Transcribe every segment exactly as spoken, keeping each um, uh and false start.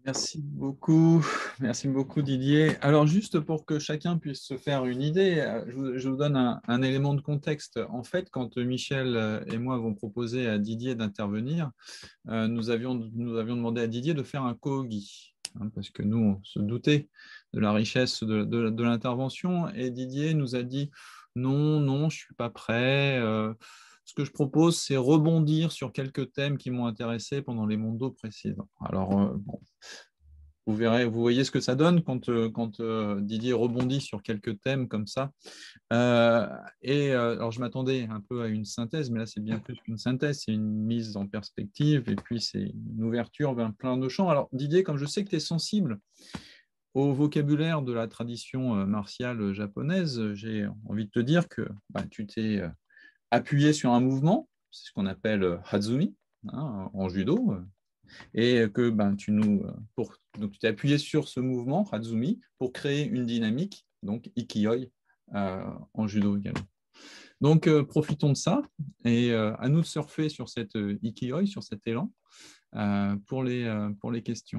Merci beaucoup, merci beaucoup Didier. Alors juste pour que chacun puisse se faire une idée, euh, je vous, je vous donne un, un élément de contexte. En fait, quand Michel euh, et moi avons proposé à Didier d'intervenir, euh, nous avions, nous avions demandé à Didier de faire un co-gui, hein, parce que nous, on se doutait de la richesse de, de- de l'intervention, et Didier nous a dit non, non, je ne suis pas prêt. euh, ce que je propose, c'est rebondir sur quelques thèmes qui m'ont intéressé pendant les mondos précédents. Alors, euh, bon, vous verrez, vous voyez ce que ça donne quand, euh, quand euh, Didier rebondit sur quelques thèmes comme ça. Euh, et euh, alors, je m'attendais un peu à une synthèse, mais là, c'est bien plus qu'une synthèse, c'est une mise en perspective et puis c'est une ouverture vers plein de champs. Alors, Didier, comme je sais que tu es sensible au vocabulaire de la tradition euh, martiale japonaise, j'ai envie de te dire que bah, tu t'es euh, appuyé sur un mouvement, c'est ce qu'on appelle euh, Hazumi, hein, en judo, et que ben, tu nous pour, donc tu t'es appuyé sur ce mouvement Hatsumi pour créer une dynamique, donc Ikioi euh, en judo également. Donc euh, profitons de ça et euh, à nous de surfer sur cette euh, Ikioi, sur cet élan euh, pour les euh, pour les questions.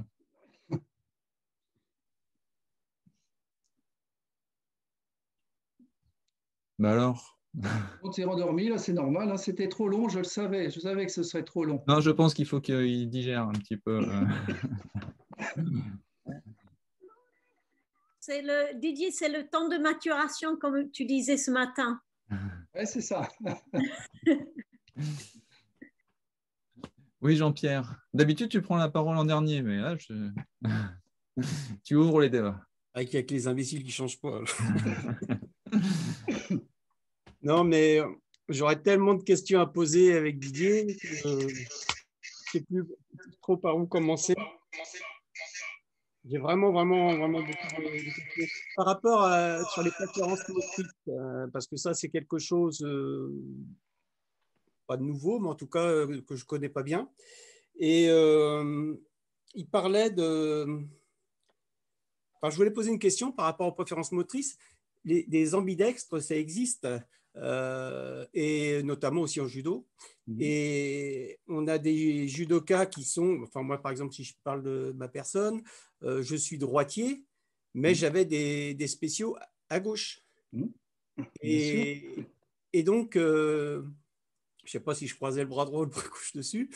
Bah alors. On s'est rendormi, là, c'est normal, hein, c'était trop long, je le savais, je savais que ce serait trop long. Non, je pense qu'il faut qu'il digère un petit peu. Euh... C'est le, Didier, c'est le temps de maturation, comme tu disais ce matin. Ouais, c'est ça. Oui, Jean-Pierre. D'habitude, tu prends la parole en dernier, mais là, je... tu ouvres les débats. Avec, avec les imbéciles qui ne changent pas. Non, mais j'aurais tellement de questions à poser avec Didier que je ne sais plus trop par où commencer. J'ai vraiment, vraiment, vraiment beaucoup de, de questions. Par rapport à, sur les préférences motrices, euh, parce que ça, c'est quelque chose, euh, pas de nouveau, mais en tout cas, euh, que je ne connais pas bien. Et euh, il parlait de... Enfin, je voulais poser une question par rapport aux préférences motrices. Les, des ambidextres, ça existe, euh, et notamment aussi en judo. Mmh. Et on a des judokas qui sont, enfin moi par exemple, si je parle de ma personne, euh, je suis droitier, mais mmh. j'avais des, des spéciaux à gauche. Mmh. Et, et donc, euh, je ne sais pas si je croisais le bras droit ou le bras gauche dessus,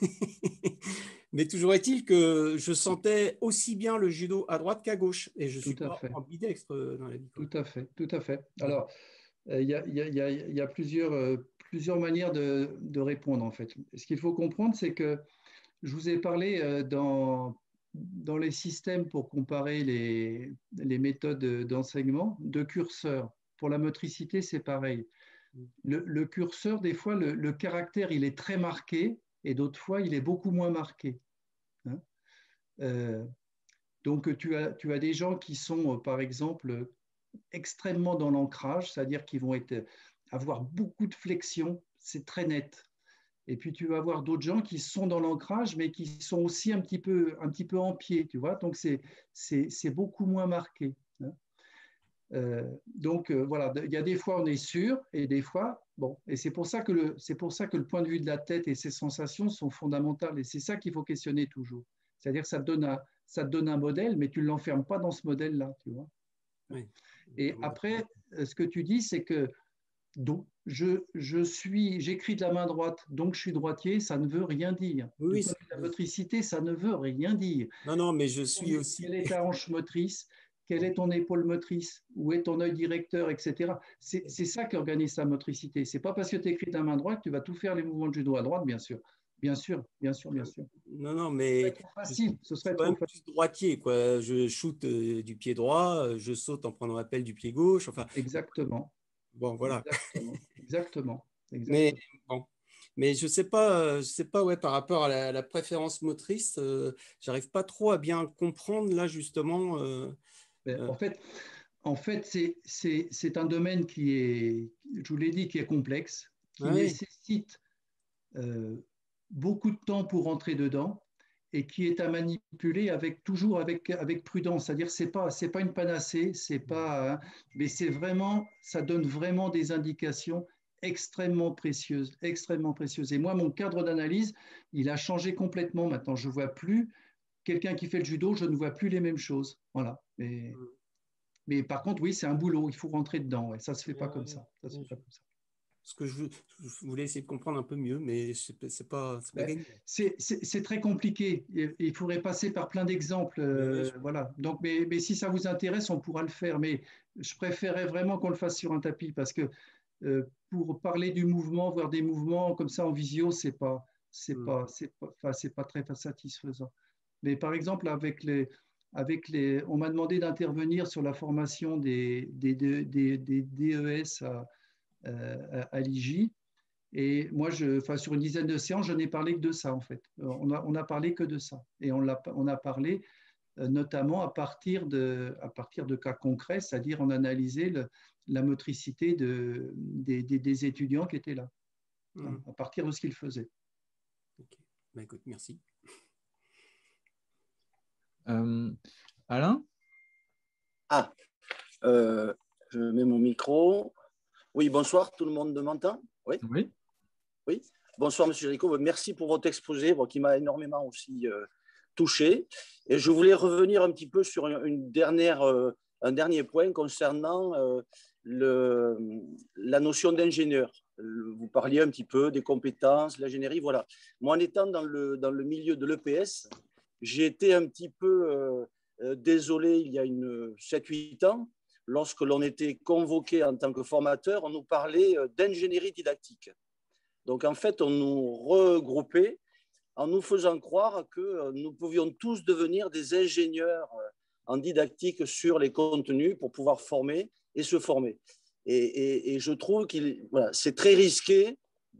mais toujours est-il que je sentais aussi bien le judo à droite qu'à gauche, et je ne suis pas ambidextre dans la vie. Tout à fait, tout à fait. Alors, il y, y, y, y a plusieurs, euh, plusieurs manières de, de répondre, en fait. Ce qu'il faut comprendre, c'est que je vous ai parlé euh, dans, dans les systèmes pour comparer les, les méthodes d'enseignement de curseurs. Pour la motricité, c'est pareil. Le, le curseur, des fois, le, le caractère, il est très marqué, et d'autres fois, il est beaucoup moins marqué. Hein euh, donc, tu as, tu as des gens qui sont, par exemple, extrêmement dans l'ancrage, c'est-à-dire qu'ils vont être, avoir beaucoup de flexion, c'est très net. Et puis, tu vas avoir d'autres gens qui sont dans l'ancrage, mais qui sont aussi un petit peu, un petit peu en pied, tu vois. Donc, c'est, c'est, c'est beaucoup moins marqué. Hein. Euh, donc, euh, voilà, il y a des fois, on est sûr, et des fois, bon. Et c'est pour ça que le, c'est pour ça que le point de vue de la tête et ses sensations sont fondamentales. Et c'est ça qu'il faut questionner toujours. C'est-à-dire que ça te donne un, ça te donne un modèle, mais tu ne l'enfermes pas dans ce modèle-là, tu vois. Oui. Et après, ce que tu dis, c'est que donc, je, je suis, j'écris de la main droite, donc je suis droitier, ça ne veut rien dire. Oui, du point de vue de la motricité, ça ne veut rien dire. Non, non, mais je suis aussi... Quelle est ta hanche motrice? Quelle est ton épaule motrice? Où est ton œil directeur, et cetera. C'est ça qui organise ta motricité. C'est pas parce que tu écris de la main droite que tu vas tout faire les mouvements de judo à droite, bien sûr. Bien sûr, bien sûr, bien sûr. Non, non, mais ce serait trop facile. Ce serait trop facile. Plus droitier, quoi. Je shoot euh, du pied droit, je saute en prenant l'appel du pied gauche. Enfin. Exactement. Bon, voilà. Exactement. Exactement. Exactement. Mais bon. Mais je sais pas, je sais pas, ouais, par rapport à la, la préférence motrice, euh, j'arrive pas trop à bien comprendre là justement. Euh, euh... En fait, en fait, c'est un domaine qui est, je vous l'ai dit, qui est complexe, qui ah oui. nécessite euh, beaucoup de temps pour rentrer dedans et qui est à manipuler avec toujours avec avec prudence. C'est-à-dire, c'est pas c'est pas une panacée, c'est pas, hein, mais c'est vraiment, ça donne vraiment des indications extrêmement précieuses, extrêmement précieuses. Et moi, mon cadre d'analyse, il a changé complètement. Maintenant, je vois plus quelqu'un qui fait le judo, je ne vois plus les mêmes choses. Voilà. Mais, mais par contre, oui, c'est un boulot. Il faut rentrer dedans. Ouais. Ça ne se fait pas comme ça. Ça se fait pas comme ça. Ce que je, je voulais essayer de comprendre un peu mieux, mais c'est pas, pas ben, gagné. C'est très compliqué. Il faudrait passer par plein d'exemples. Euh, voilà. Donc, mais, mais si ça vous intéresse, on pourra le faire. Mais je préférerais vraiment qu'on le fasse sur un tapis parce que euh, pour parler du mouvement, voir des mouvements comme ça en visio, c'est pas, c'est mm. pas, c'est pas, enfin, c'est pas très satisfaisant. Mais par exemple, avec les, avec les, on m'a demandé d'intervenir sur la formation des, des, des, des, des D E S à, à, à l'I J. Et moi, je, enfin, sur une dizaine de séances, je n'ai parlé que de ça, en fait. On a, on a parlé que de ça. Et on a, on a parlé euh, notamment à partir, de, à partir de cas concrets, c'est-à-dire on a analysé le, la motricité de, des, des, des étudiants qui étaient là, mmh. hein, à partir de ce qu'ils faisaient. Ok, bah, écoute, merci. Euh, Alain ? Ah, euh, je mets mon micro. Oui, bonsoir, tout le monde m'entend ? Oui. Oui. Oui. Bonsoir, Monsieur Géricault. Merci pour votre exposé bon, qui m'a énormément aussi euh, touché. Et je voulais revenir un petit peu sur une dernière, euh, un dernier point concernant euh, le, la notion d'ingénieur. Vous parliez un petit peu des compétences, l'ingénierie, voilà. Moi, en étant dans le, dans le milieu de l'E P S, j'ai été un petit peu euh, euh, désolé il y a sept huit ans, lorsque l'on était convoqué en tant que formateur, on nous parlait d'ingénierie didactique. Donc, en fait, on nous regroupait en nous faisant croire que nous pouvions tous devenir des ingénieurs en didactique sur les contenus pour pouvoir former et se former. Et, et, et je trouve que voilà, c'est très risqué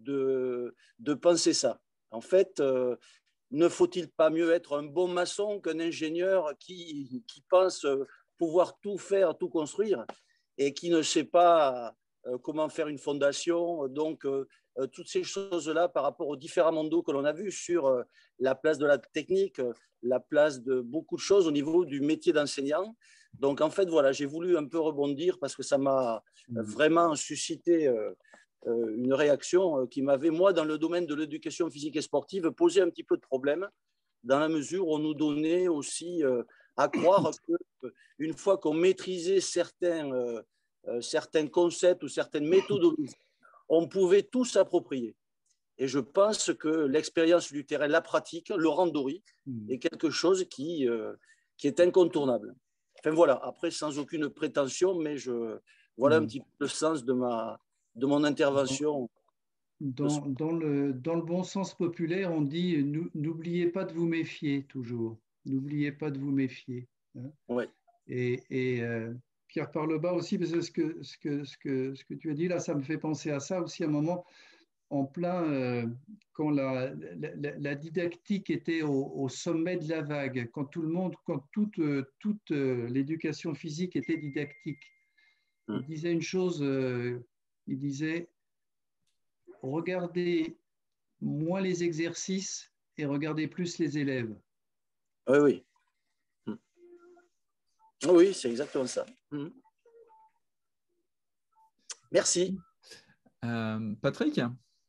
de, de penser ça. En fait, euh, ne faut-il pas mieux être un bon maçon qu'un ingénieur qui, qui pense pouvoir tout faire, tout construire et qui ne sait pas euh, comment faire une fondation. Donc, euh, euh, toutes ces choses-là par rapport aux différents mondos que l'on a vus sur euh, la place de la technique, euh, la place de beaucoup de choses au niveau du métier d'enseignant. Donc, en fait, voilà, j'ai voulu un peu rebondir parce que ça m'a vraiment suscité euh, euh, une réaction euh, qui m'avait, moi, dans le domaine de l'éducation physique et sportive, posé un petit peu de problème dans la mesure où on nous donnait aussi euh, à croire qu'une fois qu'on maîtrisait certains, euh, euh, certains concepts ou certaines méthodologies, on pouvait tout s'approprier. Et je pense que l'expérience du terrain, la pratique, le randori, est quelque chose qui, euh, qui est incontournable. Enfin voilà, après, sans aucune prétention, mais je, voilà un petit peu le sens de, ma, de mon intervention. Dans, dans, le, dans le bon sens populaire, on dit « n'oubliez pas de vous méfier toujours ». N'oubliez pas de vous méfier. Hein. Ouais. Et, et euh, Pierre Parlebas aussi, parce que ce, que ce que ce que ce que tu as dit là, ça me fait penser à ça aussi à un moment, en plein, euh, quand la, la, la didactique était au, au sommet de la vague, quand tout le monde, quand toute, toute l'éducation physique était didactique. Il disait une chose, euh, il disait « Regardez moins les exercices et regardez plus les élèves ». Oui, oui. Oui, c'est exactement ça. Merci. Euh, Patrick ?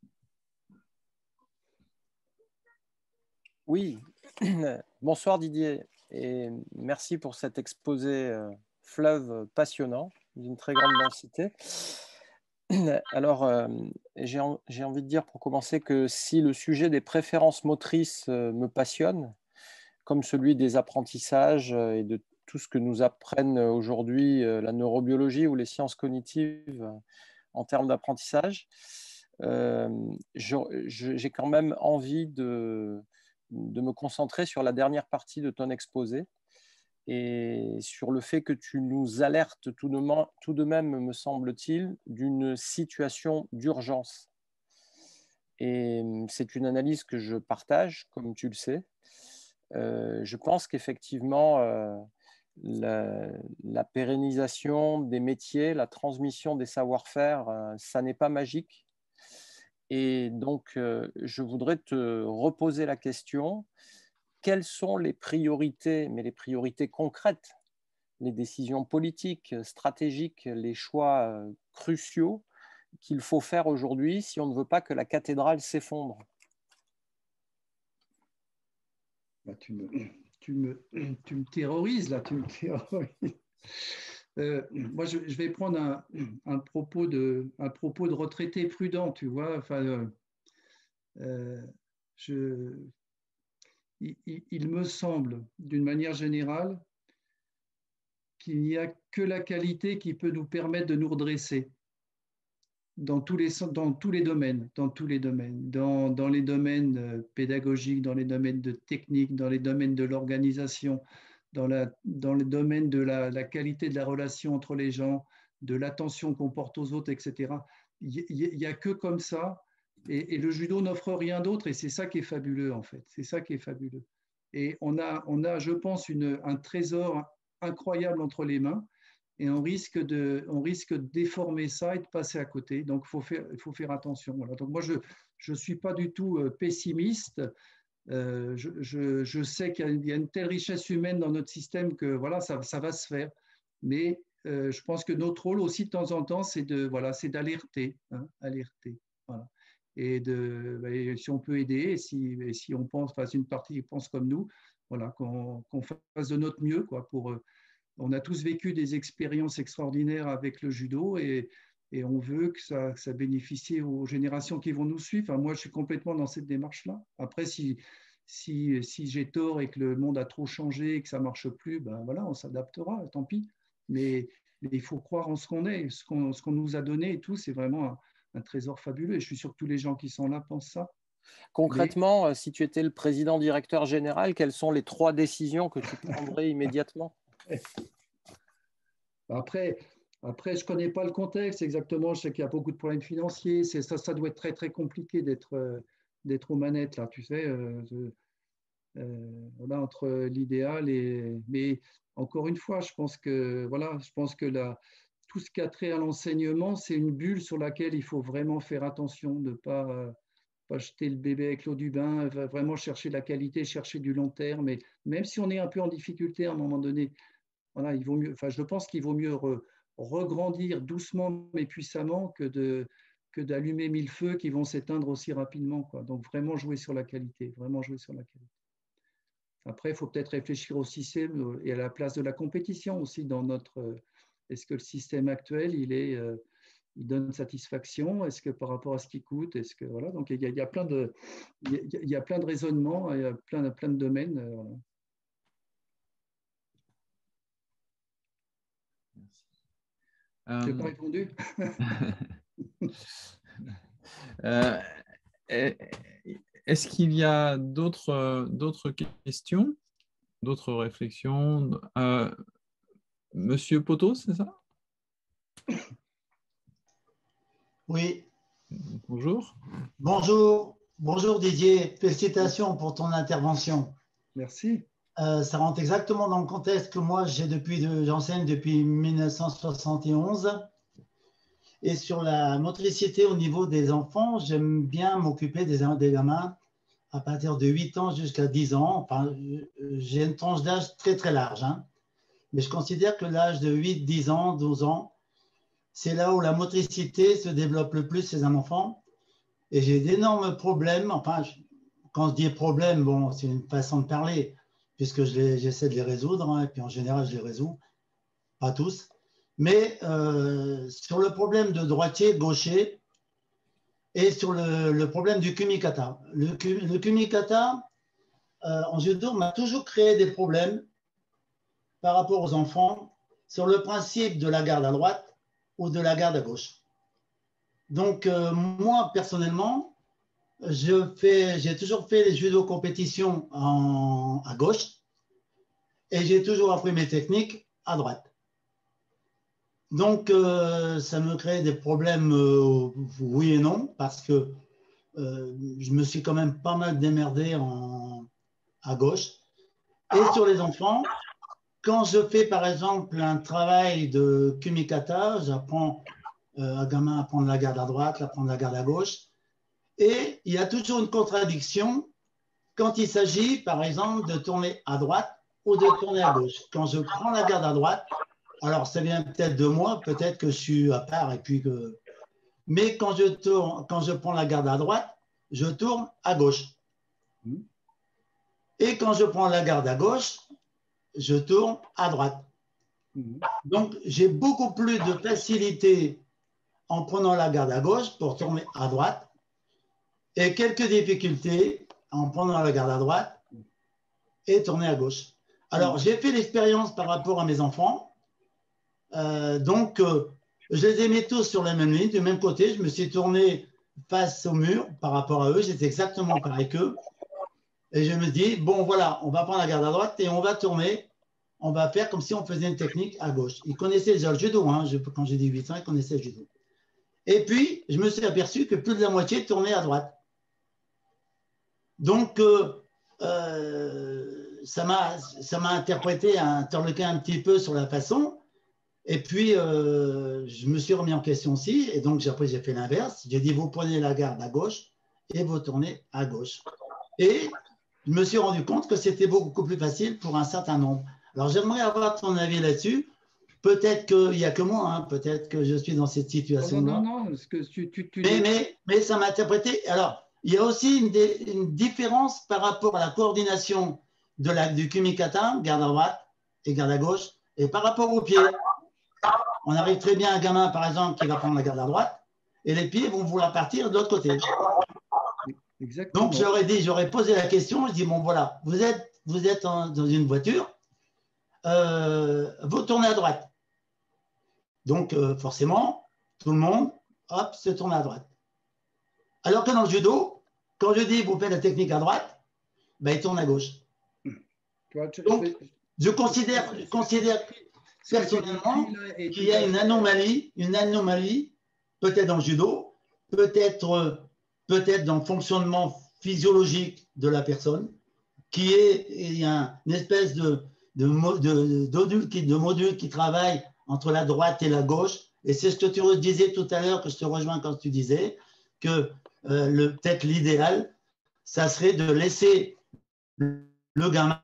Oui, bonsoir Didier et merci pour cet exposé euh, fleuve passionnant d'une très grande densité. Alors, euh, j'ai en, j'ai envie de dire pour commencer que si le sujet des préférences motrices euh, me passionne, comme celui des apprentissages euh, et de tout ce que nous apprennent aujourd'hui euh, la neurobiologie ou les sciences cognitives euh, en termes d'apprentissage, euh, je, je, j'ai quand même envie de de me concentrer sur la dernière partie de ton exposé et sur le fait que tu nous alertes tout de même, tout de même me semble-t-il, d'une situation d'urgence. Et c'est une analyse que je partage, comme tu le sais. Euh, je pense qu'effectivement, euh, la, la pérennisation des métiers, la transmission des savoir-faire, euh, ça n'est pas magique. Et donc, euh, je voudrais te reposer la question, quelles sont les priorités, mais les priorités concrètes, les décisions politiques, stratégiques, les choix euh, cruciaux qu'il faut faire aujourd'hui si on ne veut pas que la cathédrale s'effondre? Bah, tu, me, tu, me, tu me terrorises là, tu me terrorises. Euh, moi, je, je vais prendre un, un, propos de, un propos de retraité prudent, tu vois. Enfin, euh, euh, je, il, il me semble, d'une manière générale, qu'il n'y a que la qualité qui peut nous permettre de nous redresser dans tous les, dans tous les domaines, dans tous les domaines, dans, dans les domaines pédagogiques, dans les domaines de technique, dans les domaines de l'organisation, dans, la, dans le domaine de la, la qualité de la relation entre les gens, de l'attention qu'on porte aux autres, et cetera. Il n'y a que comme ça, et, et le judo n'offre rien d'autre, et c'est ça qui est fabuleux en fait, c'est ça qui est fabuleux. Et on a, on a je pense, une, un trésor incroyable entre les mains, et on risque de, on risque de déformer ça et de passer à côté. Donc, il faut faire, il faut faire attention. Voilà. Donc, moi, je ne suis pas du tout pessimiste. Euh, je, je, je sais qu'il y a une telle richesse humaine dans notre système que voilà, ça, ça va se faire. Mais euh, je pense que notre rôle aussi, de temps en temps, c'est de, voilà, c'est d'alerter. Hein, alerter. Voilà. Et, de, et si on peut aider, et si, et si on pense, enfin, si une partie pense comme nous, voilà, qu'on qu'on fasse de notre mieux quoi, pour... On a tous vécu des expériences extraordinaires avec le judo et, et on veut que ça, que ça bénéficie aux générations qui vont nous suivre. Enfin, moi, je suis complètement dans cette démarche-là. Après, si, si, si j'ai tort et que le monde a trop changé et que ça ne marche plus, ben voilà, on s'adaptera, tant pis. Mais, mais il faut croire en ce qu'on est. Ce qu'on ce qu'on nous a donné et tout, c'est vraiment un, un trésor fabuleux. Et je suis sûr que tous les gens qui sont là pensent ça. Concrètement, mais... si tu étais le président directeur général, quelles sont les trois décisions que tu prendrais immédiatement ? Après, après, je ne connais pas le contexte exactement. Je sais qu'il y a beaucoup de problèmes financiers. C'est, ça, ça doit être très, très compliqué d'être, euh, d'être aux manettes, là, tu sais, euh, euh, voilà, entre l'idéal et... Mais encore une fois, je pense que, voilà, je pense que la, tout ce qui a trait à l'enseignement, c'est une bulle sur laquelle il faut vraiment faire attention, de ne pas, euh, pas jeter le bébé avec l'eau du bain, vraiment chercher la qualité, chercher du long terme. Et même si on est un peu en difficulté à un moment donné, voilà, il vaut mieux, enfin, je pense qu'il vaut mieux re, regrandir doucement mais puissamment que, de, que d'allumer mille feux qui vont s'éteindre aussi rapidement, quoi. Donc vraiment jouer sur la qualité, vraiment jouer sur la qualité. Après, il faut peut-être réfléchir au système et à la place de la compétition aussi dans notre... Est-ce que le système actuel, il, est, il donne satisfaction? Est-ce que par rapport à ce qu'il coûte? Est-ce que, voilà, donc il y a, il y a plein de, il y a plein de raisonnements, il y a plein, plein de domaines. Voilà. Je n'ai pas répondu. euh, Est-ce qu'il y a d'autres d'autres questions, d'autres réflexions? euh, Monsieur Poteau, c'est ça? Oui. Bonjour. Bonjour. Bonjour Didier. Félicitations pour ton intervention. Merci. Euh, ça rentre exactement dans le contexte que moi j'ai depuis de, j'enseigne depuis mille neuf cent soixante et onze. Et sur la motricité au niveau des enfants, j'aime bien m'occuper des, des gamins à partir de huit ans jusqu'à dix ans. Enfin, j'ai une tranche d'âge très très large, hein. Mais je considère que l'âge de huit, dix ans, douze ans, c'est là où la motricité se développe le plus chez un enfant. Et j'ai d'énormes problèmes. Enfin, quand je dis problème, bon, c'est une façon de parler, puisque j'essaie de les résoudre, hein, et puis en général, je les résous, pas tous. Mais euh, sur le problème de droitier, gaucher, et sur le, le problème du kumikata. Le, le kumikata, euh, en judo, m'a toujours créé des problèmes par rapport aux enfants sur le principe de la garde à droite ou de la garde à gauche. Donc, euh, moi, personnellement, je fais, j'ai toujours fait les judo compétitions en, à gauche et j'ai toujours appris mes techniques à droite. Donc, euh, ça me crée des problèmes, euh, oui et non, parce que euh, je me suis quand même pas mal démerdé en, à gauche. Et sur les enfants, quand je fais par exemple un travail de kumikata, j'apprends euh, un gamin à prendre la garde à droite, à prendre la garde à gauche. Et il y a toujours une contradiction quand il s'agit, par exemple, de tourner à droite ou de tourner à gauche. Quand je prends la garde à droite, alors ça vient peut-être de moi, peut-être que je suis à part et puis que... Mais quand je, tourne, quand je prends la garde à droite, je tourne à gauche. Et quand je prends la garde à gauche, je tourne à droite. Donc, j'ai beaucoup plus de facilité en prenant la garde à gauche pour tourner à droite et quelques difficultés en prenant la garde à droite et tourner à gauche. Alors, j'ai fait l'expérience par rapport à mes enfants. Euh, donc, euh, je les ai mis tous sur la même ligne, du même côté. Je me suis tourné face au mur par rapport à eux. J'étais exactement pareil qu'eux. Et je me dis, bon, voilà, on va prendre la garde à droite et on va tourner. On va faire comme si on faisait une technique à gauche. Ils connaissaient déjà le judo. Hein. Je, quand j'ai dit huit ans, ils connaissaient le judo. Et puis, je me suis aperçu que plus de la moitié tournait à droite. Donc, euh, euh, ça m'a interprété un torlequin un petit peu sur la façon. Et puis, euh, je me suis remis en question aussi. Et donc, après, j'ai fait l'inverse. J'ai dit, vous prenez la garde à gauche et vous tournez à gauche. Et je me suis rendu compte que c'était beaucoup plus facile pour un certain nombre. Alors, j'aimerais avoir ton avis là-dessus. Peut-être qu'il n'y a que moi, hein. Peut-être que je suis dans cette situation-là. Non, non, non, parce que tu, tu, tu mais, mais, mais ça m'a interprété. Alors, il y a aussi une, une différence par rapport à la coordination de la, du kumikata, garde à droite et garde à gauche, et par rapport aux pieds. On arrive très bien à un gamin, par exemple, qui va prendre la garde à droite, et les pieds vont vouloir partir de l'autre côté. Exactement. Donc, j'aurais dit, j'aurais posé la question, je dis, bon, voilà, vous êtes, vous êtes en, dans une voiture, euh, vous tournez à droite. Donc, euh, forcément, tout le monde, hop, se tourne à droite. Alors que dans le judo, quand je dis, vous faites la technique à droite, ben, il tourne à gauche. Donc, je considère, je considère personnellement qu'il y a une anomalie, une anomalie, peut-être dans le judo, peut-être peut-être dans le fonctionnement physiologique de la personne, qui est il y a une espèce de, de, de, de, qui, de module qui travaille entre la droite et la gauche. Et c'est ce que tu disais tout à l'heure, que je te rejoins quand tu disais, que euh, le, peut-être l'idéal, ça serait de laisser le gamin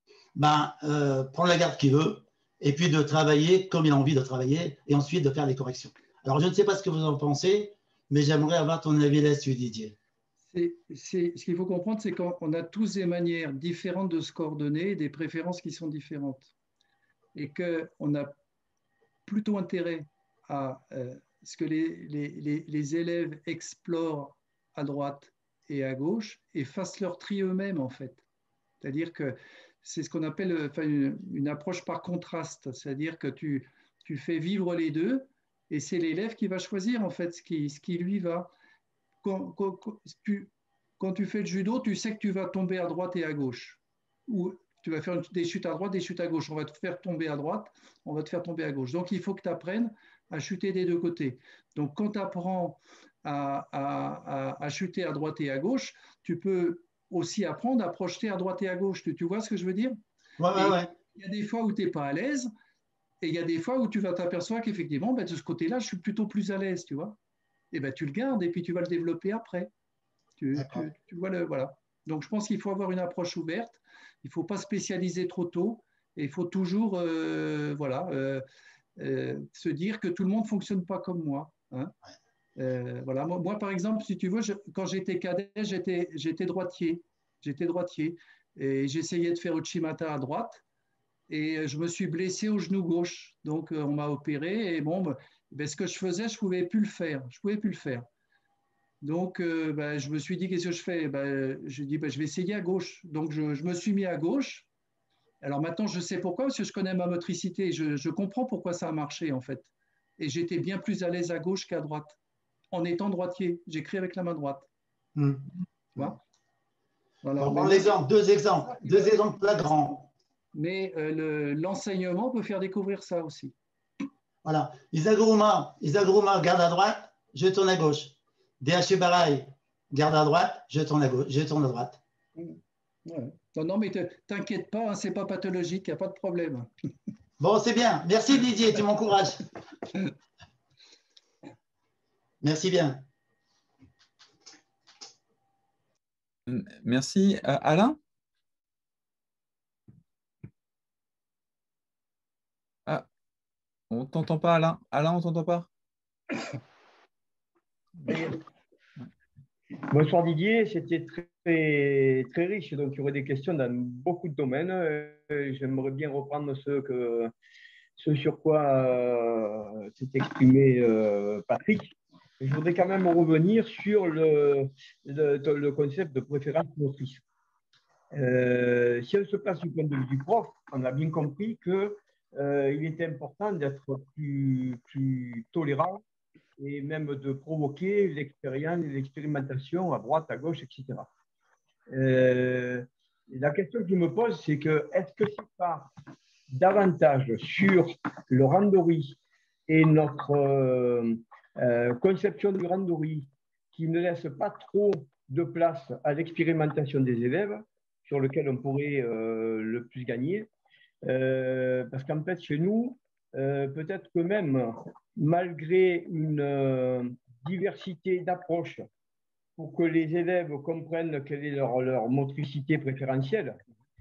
ben, euh, prendre la garde qu'il veut, et puis de travailler comme il a envie de travailler, et ensuite de faire les corrections. Alors, je ne sais pas ce que vous en pensez, mais j'aimerais avoir ton avis là-dessus, Didier. C'est, c'est, ce qu'il faut comprendre, c'est qu'on a tous des manières différentes de se coordonner, des préférences qui sont différentes. Et qu'on a plutôt intérêt à euh, ce que les, les, les, les élèves explorent à droite et à gauche et fassent leur tri eux-mêmes, en fait. C'est-à-dire que c'est ce qu'on appelle enfin, une, une approche par contraste, c'est-à-dire que tu, tu fais vivre les deux et c'est l'élève qui va choisir en fait ce qui, ce qui lui va. Quand, quand, tu, quand tu fais le judo, tu sais que tu vas tomber à droite et à gauche. Ou tu vas faire des chutes à droite, des chutes à gauche. On va te faire tomber à droite, on va te faire tomber à gauche. Donc il faut que tu apprennes à chuter des deux côtés. Donc quand tu apprends à, à, à, à chuter à droite et à gauche, tu peux aussi apprendre à projeter à droite et à gauche. Tu, tu vois ce que je veux dire? Ouais, ouais, ouais. Il y a des fois où tu n'es pas à l'aise et il y a des fois où tu vas t'apercevoir qu'effectivement, ben, de ce côté-là, je suis plutôt plus à l'aise, tu vois. Et ben, tu le gardes et puis tu vas le développer après. Tu, tu, tu vois le, voilà. Donc, je pense qu'il faut avoir une approche ouverte. Il ne faut pas spécialiser trop tôt. Et il faut toujours euh, voilà, euh, euh, se dire que tout le monde ne fonctionne pas comme moi. Hein. Euh, voilà. Moi, moi, par exemple, si tu veux, je, quand j'étais cadet, j'étais, j'étais droitier. J'étais droitier. Et j'essayais de faire Uchimata à droite. Et je me suis blessé au genou gauche. Donc, on m'a opéré. Et bon, ben, ce que je faisais, je ne pouvais plus le faire. Je ne pouvais plus le faire. Donc, euh, ben, je me suis dit, qu'est-ce que je fais? Ben, je dis, ben, je vais essayer à gauche. Donc, je, je me suis mis à gauche. Alors maintenant, je sais pourquoi, parce que je connais ma motricité. Je, je comprends pourquoi ça a marché, en fait. Et j'étais bien plus à l'aise à gauche qu'à droite. En étant droitier, j'écris avec la main droite. Mmh. Tu vois? Voilà. On prend l'exemple, deux exemples, deux exemples flagrants. Mais euh, l'enseignement peut faire découvrir ça aussi. Voilà. Isaguruma, Isaguruma, garde à droite, je tourne à gauche. D H Barai, garde à droite, je tourne à gauche, je tourne à droite. Ouais. Non, non, mais t'inquiète pas, hein, c'est pas pathologique, il n'y a pas de problème. Bon, c'est bien. Merci Didier, tu m'encourages. Merci bien. Merci. Euh, Alain? Ah, on ne t'entend pas, Alain. Alain, on ne t'entend pas? Bonsoir Didier, c'était très, très riche, donc il y aurait des questions dans beaucoup de domaines. Euh, J'aimerais bien reprendre ce, que, ce sur quoi euh, s'est exprimé euh, Patrick. Je voudrais quand même revenir sur le, le, le concept de préférence motrice. Euh, si on se place du point de vue du prof, on a bien compris qu'il euh, était important d'être plus, plus tolérant et même de provoquer l'expérience, l'expérimentation à droite, à gauche, et cetera. Euh, la question que je me pose, c'est que est-ce que c'est pas davantage sur le randori et notre euh, euh, conception du randori qui ne laisse pas trop de place à l'expérimentation des élèves, sur lequel on pourrait euh, le plus gagner, euh, parce qu'en fait, chez nous, euh, peut-être que même malgré une euh, diversité d'approches pour que les élèves comprennent quelle est leur, leur motricité préférentielle,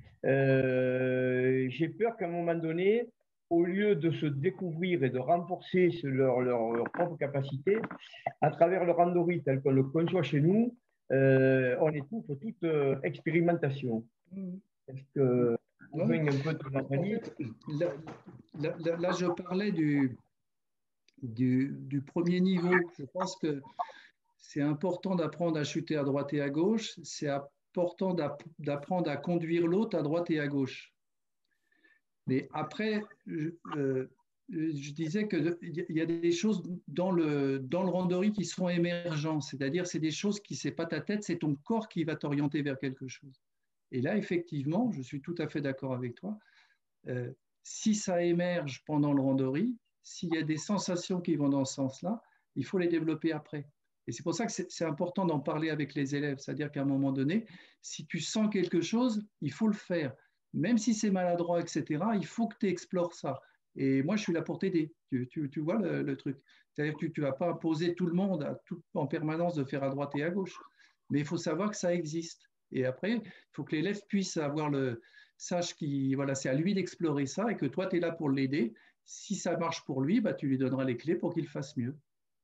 euh, j'ai peur qu'à un moment donné, au lieu de se découvrir et de renforcer leur, leur, leur propre capacité, à travers le randori tel qu'on le conçoit chez nous, euh, on étouffe toute euh, expérimentation. Est-ce que on Ouais. un peu de En fait, là, là, là, là, je parlais du, du, du premier niveau. Je pense que c'est important d'apprendre à chuter à droite et à gauche. C'est important d'apprendre à conduire l'autre à droite et à gauche. Mais après, je, euh, je disais qu'il y a des choses dans le, dans le randori qui sont émergentes. C'est-à-dire, c'est des choses qui, c'est pas ta tête, c'est ton corps qui va t'orienter vers quelque chose. Et là, effectivement, je suis tout à fait d'accord avec toi. Euh, si ça émerge pendant le randori, s'il y a des sensations qui vont dans ce sens-là, il faut les développer après. Et c'est pour ça que c'est important d'en parler avec les élèves. C'est-à-dire qu'à un moment donné, si tu sens quelque chose, il faut le faire. Même si c'est maladroit, et cetera, il faut que tu explores ça. Et moi, je suis là pour t'aider. Tu, tu, tu vois le, le truc. C'est-à-dire que tu ne vas pas imposer tout le monde à tout, en permanence de faire à droite et à gauche. Mais il faut savoir que ça existe. Et après, il faut que l'élève puisse avoir le, sache qu'il, voilà, c'est à lui d'explorer ça et que toi, tu es là pour l'aider. Si ça marche pour lui, bah, tu lui donneras les clés pour qu'il fasse mieux.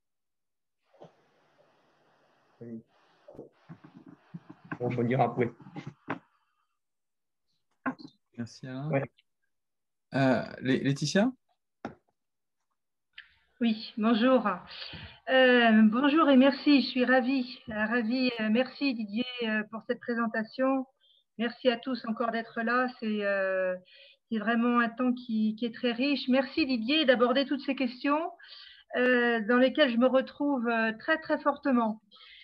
On va dire après. Merci Alain. Ouais. Euh, Laetitia? Oui, bonjour. Euh, bonjour et merci, je suis ravie. ravie. Merci Didier pour cette présentation. Merci à tous encore d'être là. C'est euh, vraiment un temps qui, qui est très riche. Merci Didier d'aborder toutes ces questions euh, dans lesquelles je me retrouve très très fortement.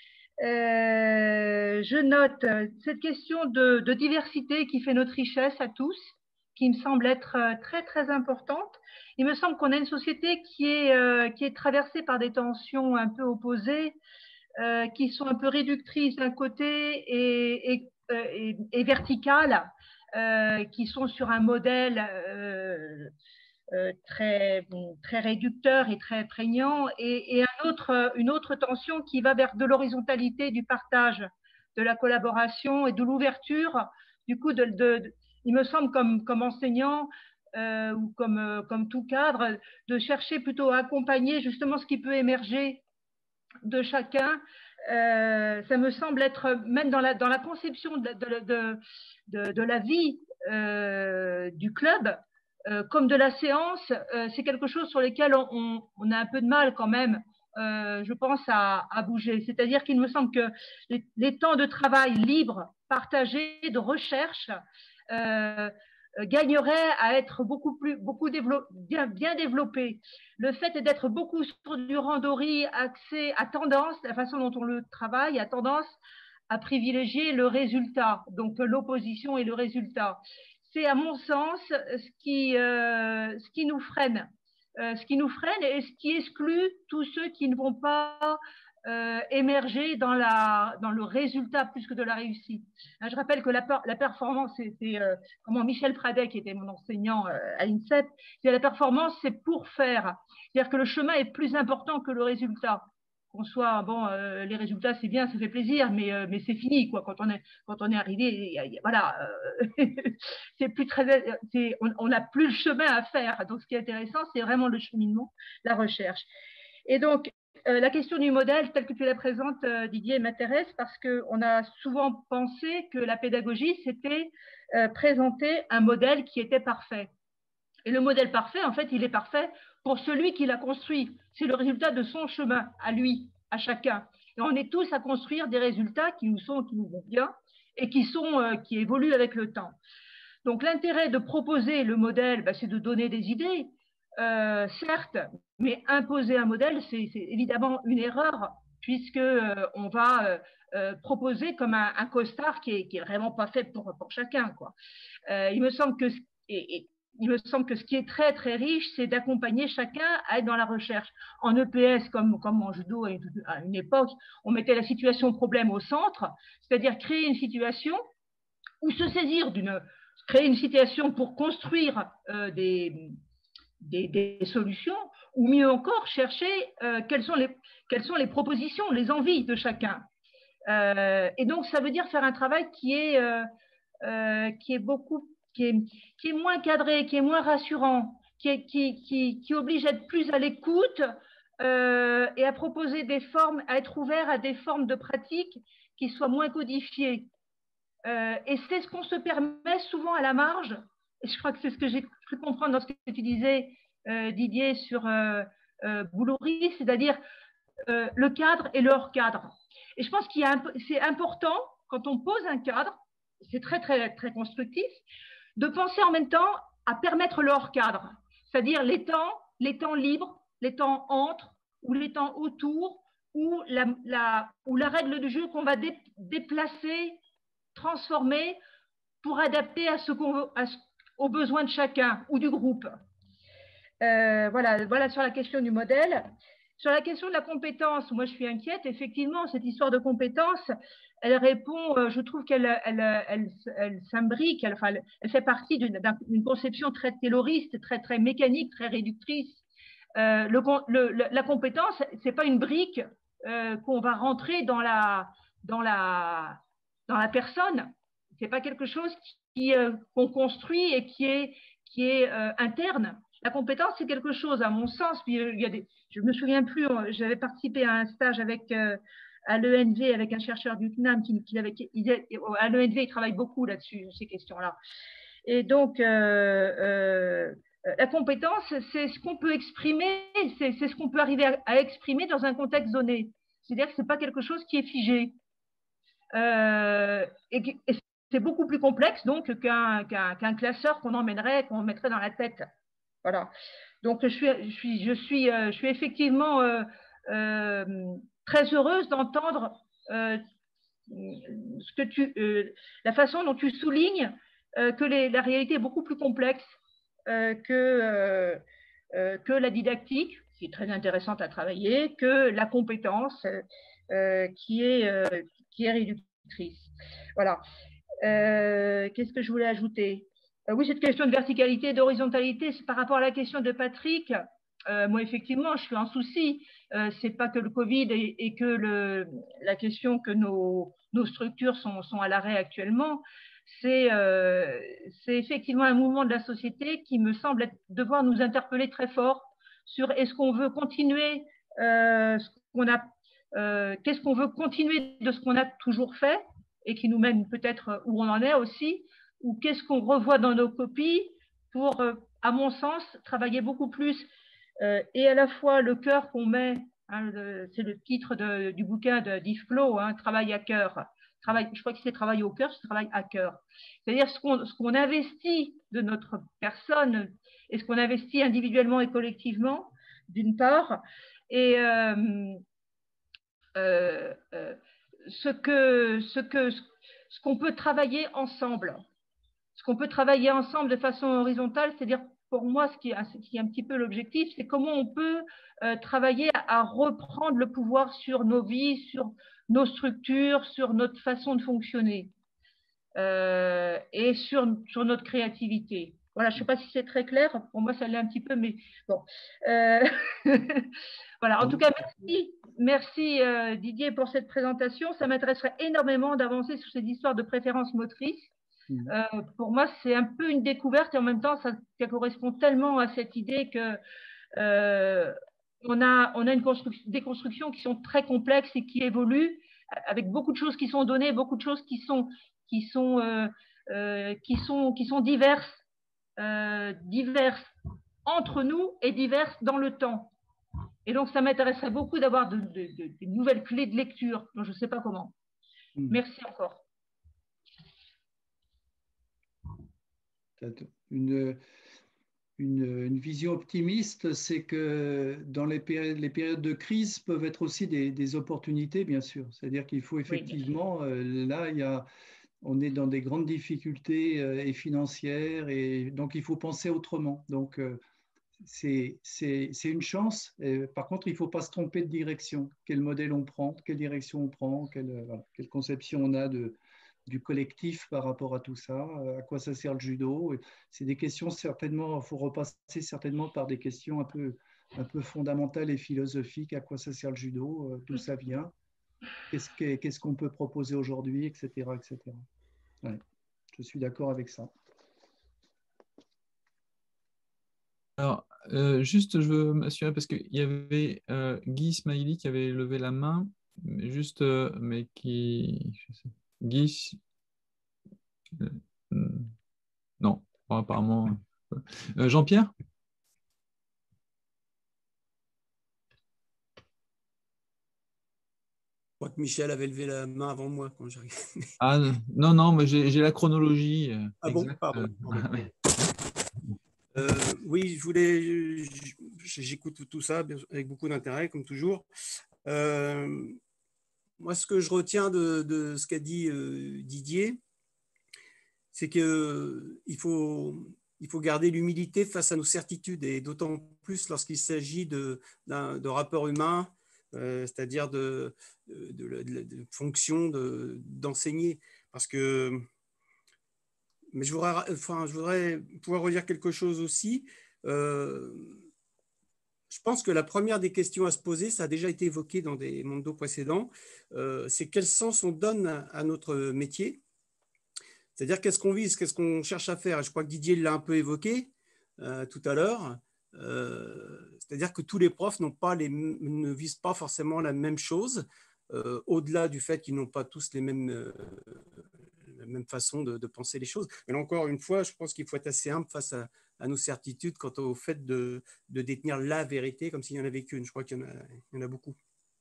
Euh, je note cette question de, de diversité qui fait notre richesse à tous, qui me semble être très très importante. Il me semble qu'on a une société qui est, euh, qui est traversée par des tensions un peu opposées, euh, qui sont un peu réductrices d'un côté et, et, et, et verticales, euh, qui sont sur un modèle euh, euh, très, très réducteur et très prégnant, et, et un autre, une autre tension qui va vers de l'horizontalité, du partage, de la collaboration et de l'ouverture. Du coup, de, de, de, il me semble comme, comme enseignant euh, ou comme, euh, comme tout cadre, de chercher plutôt à accompagner justement ce qui peut émerger de chacun. Euh, ça me semble être, même dans la, dans la conception de, de, de, de, de la vie euh, du club, euh, comme de la séance, euh, c'est quelque chose sur lequel on, on, on a un peu de mal quand même, euh, je pense, à, à bouger. C'est-à-dire qu'il me semble que les, les temps de travail libres, partagés, de recherche, euh, gagnerait à être beaucoup plus, beaucoup développé, bien, bien développé. Le fait d'être beaucoup sur du randori axé à tendance, la façon dont on le travaille, a tendance à privilégier le résultat, donc l'opposition et le résultat. C'est à mon sens ce qui, euh, ce qui nous freine, euh, ce qui nous freine et ce qui exclut tous ceux qui ne vont pas Euh, émerger dans, la, dans le résultat plus que de la réussite. Je rappelle que la, la performance, c'est euh, comment Michel Pradet, qui était mon enseignant euh, à l'INSEP, c'est la performance, c'est pour faire. C'est-à-dire que le chemin est plus important que le résultat. Qu'on soit, bon, euh, les résultats, c'est bien, ça fait plaisir, mais, euh, mais c'est fini, quoi. Quand on est, quand on est arrivé, y a, y a, voilà, euh, c'est plus très, on n'a plus le chemin à faire. Donc, ce qui est intéressant, c'est vraiment le cheminement, la recherche. Et donc, euh, la question du modèle, telle que tu la présentes, euh, Didier, m'intéresse parce qu'on a souvent pensé que la pédagogie, c'était euh, présenter un modèle qui était parfait. Et le modèle parfait, en fait, il est parfait pour celui qui l'a construit. C'est le résultat de son chemin, à lui, à chacun. Et on est tous à construire des résultats qui nous sont, qui nous vont bien et qui, sont, euh, qui évoluent avec le temps. Donc, l'intérêt de proposer le modèle, bah, c'est de donner des idées, euh, certes, mais imposer un modèle, c'est évidemment une erreur, puisque euh, on va euh, euh, proposer comme un, un costard qui est, qui est vraiment pas fait pour, pour chacun, quoi. Euh, il me semble que et, et, il me semble que ce qui est très très riche, c'est d'accompagner chacun à être dans la recherche. En E P S, comme, comme en judo à une époque, on mettait la situation problème au centre, c'est-à-dire créer une situation ou se saisir d'une, créer une situation pour construire euh, des, des, des solutions, ou mieux encore chercher euh, quelles, sont les, quelles sont les propositions, les envies de chacun. Euh, et donc ça veut dire faire un travail qui est, euh, euh, qui est beaucoup Qui est, qui est moins cadré, qui est moins rassurant, qui, est, qui, qui, qui oblige à être plus à l'écoute euh, et à proposer des formes, à être ouvert à des formes de pratique qui soient moins codifiées. Euh, et c'est ce qu'on se permet souvent à la marge, et je crois que c'est ce que j'ai cru comprendre dans ce que tu disais, euh, Didier, sur euh, euh, Boulouris, c'est-à-dire euh, le cadre et le hors-cadre. Et je pense qu'il y a c'est important, quand on pose un cadre, c'est très, très, très constructif, de penser en même temps à permettre le hors-cadre, c'est-à-dire les temps, les temps libres, les temps entre, ou les temps autour, ou la, la, ou la règle du jeu qu'on va dé, déplacer, transformer pour adapter à ce qu'on, à ce, aux besoins de chacun ou du groupe. Euh, voilà, voilà sur la question du modèle. Sur la question de la compétence, moi je suis inquiète. Effectivement, cette histoire de compétence, elle répond, je trouve qu'elle elle, elle, elle, elle s'imbrique, elle, enfin, elle fait partie d'une conception très tayloriste, très, très mécanique, très réductrice. Euh, le, le, la compétence, ce n'est pas une brique euh, qu'on va rentrer dans la, dans la, dans la personne. Ce n'est pas quelque chose qui, euh, qu'on construit et qui est, qui est euh, interne. La compétence, c'est quelque chose, à mon sens, puis il y a des, je ne me souviens plus, j'avais participé à un stage avec, euh, à l'E N V avec un chercheur du C N A M qui, qui avait, il, à l'E N V, il travaille beaucoup là-dessus, ces questions-là. Et donc, euh, euh, la compétence, c'est ce qu'on peut exprimer, c'est ce qu'on peut arriver à, à exprimer dans un contexte donné. C'est-à-dire que ce n'est pas quelque chose qui est figé. Euh, et, et c'est beaucoup plus complexe donc qu'un qu'un, qu'un classeur qu'on emmènerait, qu'on mettrait dans la tête. Voilà. Donc, je suis, je suis, je suis, euh, je suis effectivement euh, euh, très heureuse d'entendre euh, ce que tu, euh, la façon dont tu soulignes euh, que les, la réalité est beaucoup plus complexe euh, que, euh, euh, que la didactique, qui est très intéressante à travailler, que la compétence euh, qui, est, euh, qui est réductrice. Voilà. Euh, Qu'est-ce que je voulais ajouter ? Euh, oui, cette question de verticalité et d'horizontalité, c'est par rapport à la question de Patrick. Euh, moi, effectivement, je suis en souci. Euh, c'est pas que le Covid et, et que le, la question que nos, nos structures sont, sont à l'arrêt actuellement. C'est euh, effectivement un mouvement de la société qui me semble être, devoir nous interpeller très fort sur est-ce qu'on veut continuer euh, ce qu'on a, euh, qu'est-ce qu'on veut continuer de ce qu'on a toujours fait et qui nous mène peut-être où on en est aussi, ou qu'est-ce qu'on revoit dans nos copies pour, euh, à mon sens, travailler beaucoup plus euh, et à la fois le cœur qu'on met, hein, c'est le titre de, du bouquin d'Yves Clos, hein, Travail à cœur. Travail, je crois que c'est travail au cœur, c'est travail à cœur. C'est-à-dire ce qu'on ce qu'on investit de notre personne et ce qu'on investit individuellement et collectivement, d'une part, et euh, euh, euh, ce que ce que ce qu'on peut travailler ensemble. Ce qu'on peut travailler ensemble de façon horizontale, c'est-à-dire pour moi, ce qui est, ce qui est un petit peu l'objectif, c'est comment on peut euh, travailler à, à reprendre le pouvoir sur nos vies, sur nos structures, sur notre façon de fonctionner euh, et sur, sur notre créativité. Voilà, je ne sais pas si c'est très clair, pour moi ça l'est un petit peu, mais bon. Euh, voilà, en tout cas, merci, merci euh, Didier pour cette présentation. Ça m'intéresserait énormément d'avancer sur cette histoire de préférence motrice. Euh, pour moi, c'est un peu une découverte et en même temps, ça, ça correspond tellement à cette idée que euh, On a, on a une des constructions qui sont très complexes et qui évoluent, avec beaucoup de choses qui sont données, beaucoup de choses qui sont, qui sont, euh, euh, qui sont, qui sont diverses, euh, diverses entre nous et diverses dans le temps. Et donc, ça m'intéresserait beaucoup d'avoir de, de, de, de nouvelles clés de lecture. Je ne sais pas comment. Mmh. Merci encore. Une, une, une vision optimiste, c'est que dans les périodes, les périodes de crise peuvent être aussi des, des opportunités, bien sûr. C'est-à-dire qu'il faut effectivement, oui, euh, là, il y a, on est dans des grandes difficultés euh, et financières, et donc il faut penser autrement. Donc, euh, c'est une chance. Et, par contre, il ne faut pas se tromper de direction. Quel modèle on prend, quelle direction on prend, quelle, voilà, quelle conception on a de, du collectif par rapport à tout ça, à quoi ça sert le judo. C'est des questions certainement, il faut repasser certainement par des questions un peu, un peu fondamentales et philosophiques. À quoi ça sert le judo, d'où ça vient, qu'est-ce qu'on qu'est-ce qu'on peut proposer aujourd'hui, et cetera, et cetera. Ouais, je suis d'accord avec ça. Alors, euh, juste, je veux m'assurer, parce qu'il y avait euh, Guy Smiley qui avait levé la main, mais juste, euh, mais qui... Je sais, Guy... Euh, non, bon, apparemment... Euh, Jean-Pierre? Je crois que Michel avait levé la main avant moi quand j'ai regardé. Ah, non, non, mais j'ai la chronologie. Euh, ah bon, exacte. pardon. pardon. Euh, oui, je voulais, j'écoute tout ça avec beaucoup d'intérêt, comme toujours. Euh, moi, ce que je retiens de, de ce qu'a dit euh, Didier, c'est qu'il faut, il faut garder l'humilité face à nos certitudes, et d'autant plus lorsqu'il s'agit de, de rapport humain, euh, c'est-à-dire de, de, de, de, de fonction d'enseigner. Parce que Mais je voudrais, enfin, je voudrais pouvoir redire quelque chose aussi. Euh, je pense que la première des questions à se poser, ça a déjà été évoqué dans des mondos précédents, euh, c'est quel sens on donne à, à notre métier. C'est-à-dire qu'est-ce qu'on vise, qu'est-ce qu'on cherche à faire. Et je crois que Didier l'a un peu évoqué euh, tout à l'heure. Euh, C'est-à-dire que tous les profs n'ont pas les, ne visent pas forcément la même chose, euh, au-delà du fait qu'ils n'ont pas tous les mêmes... Euh, la même façon de, de penser les choses. Mais là, encore une fois, je pense qu'il faut être assez humble face à, à nos certitudes quant au fait de, de détenir la vérité, comme s'il n'y en avait qu'une. Je crois qu'il y, y en a beaucoup.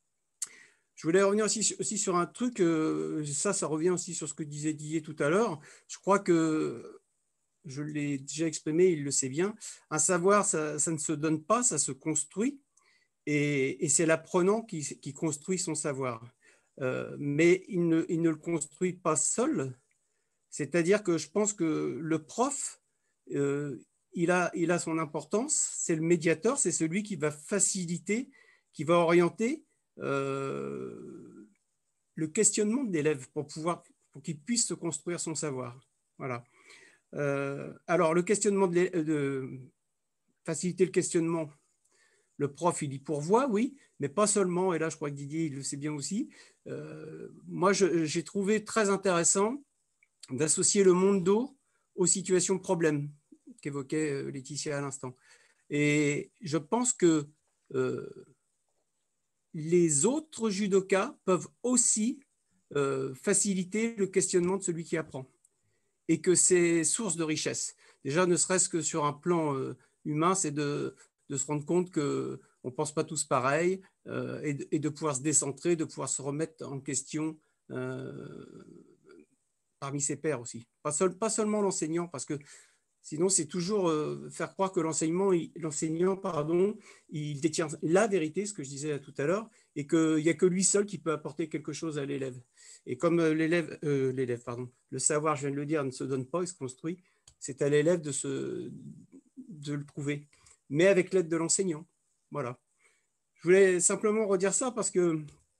Je voulais revenir aussi, aussi sur un truc, euh, ça, ça revient aussi sur ce que disait Didier tout à l'heure. Je crois que, je l'ai déjà exprimé, il le sait bien, un savoir, ça, ça ne se donne pas, ça se construit, et, et c'est l'apprenant qui, qui construit son savoir. Euh, mais il ne, il ne le construit pas seul. C'est-à-dire que je pense que le prof, euh, il, a, il a son importance, c'est le médiateur, c'est celui qui va faciliter, qui va orienter euh, le questionnement de l'élève pour pouvoir, pour qu'il puisse se construire son savoir. Voilà. Euh, alors, le questionnement de, de faciliter le questionnement, le prof, il y pourvoit, oui, mais pas seulement, et là, je crois que Didier, il le sait bien aussi. Euh, moi, j'ai trouvé très intéressant d'associer le monde d'eau aux situations de problème qu'évoquait Laetitia à l'instant. Et je pense que euh, les autres judokas peuvent aussi euh, faciliter le questionnement de celui qui apprend, et que c'est source de richesse. Déjà, ne serait-ce que sur un plan euh, humain, c'est de, de se rendre compte qu'on ne pense pas tous pareil, euh, et, de, et de pouvoir se décentrer, de pouvoir se remettre en question euh, parmi ses pairs aussi. Pas, seul, pas seulement l'enseignant, parce que sinon, c'est toujours euh, faire croire que l'enseignement, l'enseignant, pardon, il détient la vérité, ce que je disais tout à l'heure, et qu'il n'y a que lui seul qui peut apporter quelque chose à l'élève. Et comme l'élève, euh, l'élève, pardon, le savoir, je viens de le dire, ne se donne pas, il se construit, c'est à l'élève de, se, de le trouver, mais avec l'aide de l'enseignant. Voilà. Je voulais simplement redire ça parce que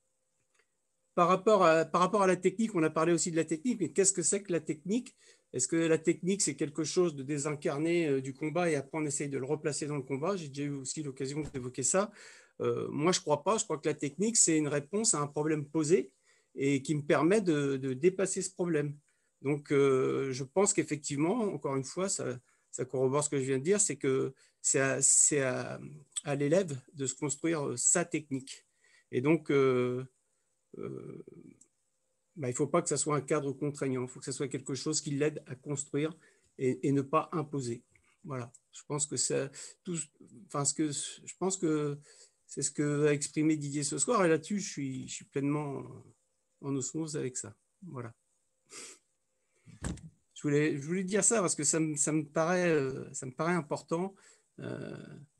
Par rapport, à, par rapport à la technique, on a parlé aussi de la technique, mais qu'est-ce que c'est que la technique? Est-ce que la technique, c'est quelque chose de désincarné euh, du combat et après on essaye de le replacer dans le combat? J'ai déjà eu aussi l'occasion d'évoquer ça. Euh, moi, je ne crois pas. Je crois que la technique, c'est une réponse à un problème posé et qui me permet de, de dépasser ce problème. Donc, euh, je pense qu'effectivement, encore une fois, ça, ça corrobore ce que je viens de dire, c'est que c'est à, c'est à, à l'élève de se construire sa technique. Et donc, euh, euh, bah, il ne faut pas que ça soit un cadre contraignant, il faut que ça soit quelque chose qui l'aide à construire et, et ne pas imposer. Voilà, je pense que ça, tout, enfin, ce que, je pense que c'est ce que a exprimé Didier ce soir, et là-dessus, je suis, je suis pleinement en osmose avec ça. Voilà. Je voulais, je voulais dire ça parce que ça me, ça me, paraît, ça me paraît important euh,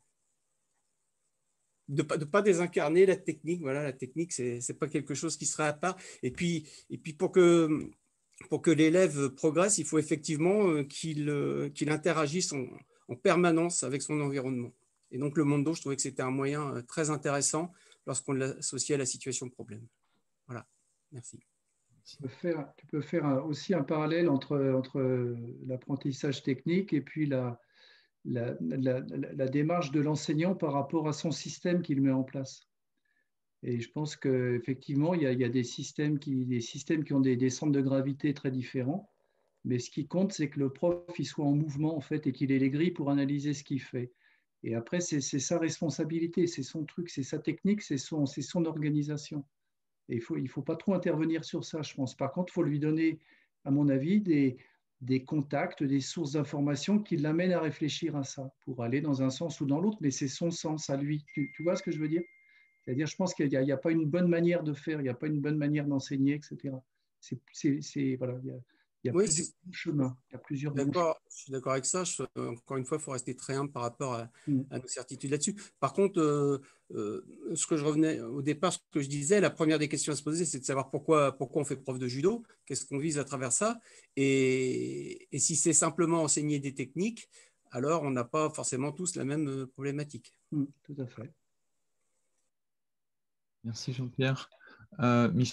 de ne pas, de pas désincarner la technique. Voilà, la technique, ce n'est pas quelque chose qui sera à part. Et puis, et puis pour que, pour que l'élève progresse, il faut effectivement qu'il, qu'il interagisse en, en permanence avec son environnement. Et donc, le Mondo, je trouvais que c'était un moyen très intéressant lorsqu'on l'associe à la situation de problème. Voilà, merci. Tu peux faire, tu peux faire un, aussi un parallèle entre, entre l'apprentissage technique et puis la, la, la, la, la démarche de l'enseignant par rapport à son système qu'il met en place. Et je pense qu'effectivement, il y a, il y a des systèmes qui, des systèmes qui ont des, des centres de gravité très différents, mais ce qui compte, c'est que le prof il soit en mouvement en fait, et qu'il ait les grilles pour analyser ce qu'il fait. Et après, c'est sa responsabilité, c'est son truc, c'est sa technique, c'est son, c'est son organisation. Et il ne faut, il faut pas trop intervenir sur ça, je pense. Par contre, il faut lui donner, à mon avis, des, des contacts, des sources d'informations qui l'amènent à réfléchir à ça, pour aller dans un sens ou dans l'autre, mais c'est son sens à lui. Tu, tu vois ce que je veux dire? C'est-à-dire, je pense qu'il n'y a, a pas une bonne manière de faire, il n'y a pas une bonne manière d'enseigner, et cetera. C'est, c'est, c'est, voilà, il y a, il y a oui, plusieurs chemins. Il y a plusieurs bons chemins. Je suis d'accord avec ça. Je, encore une fois, il faut rester très humble par rapport à, mm. à nos certitudes là-dessus. Par contre, euh, euh, ce que je revenais au départ, ce que je disais, la première des questions à se poser, c'est de savoir pourquoi, pourquoi on fait prof de judo, qu'est-ce qu'on vise à travers ça. Et, et si c'est simplement enseigner des techniques, alors on n'a pas forcément tous la même problématique. Mm, tout à fait. Merci Jean-Pierre. Euh, Michel ?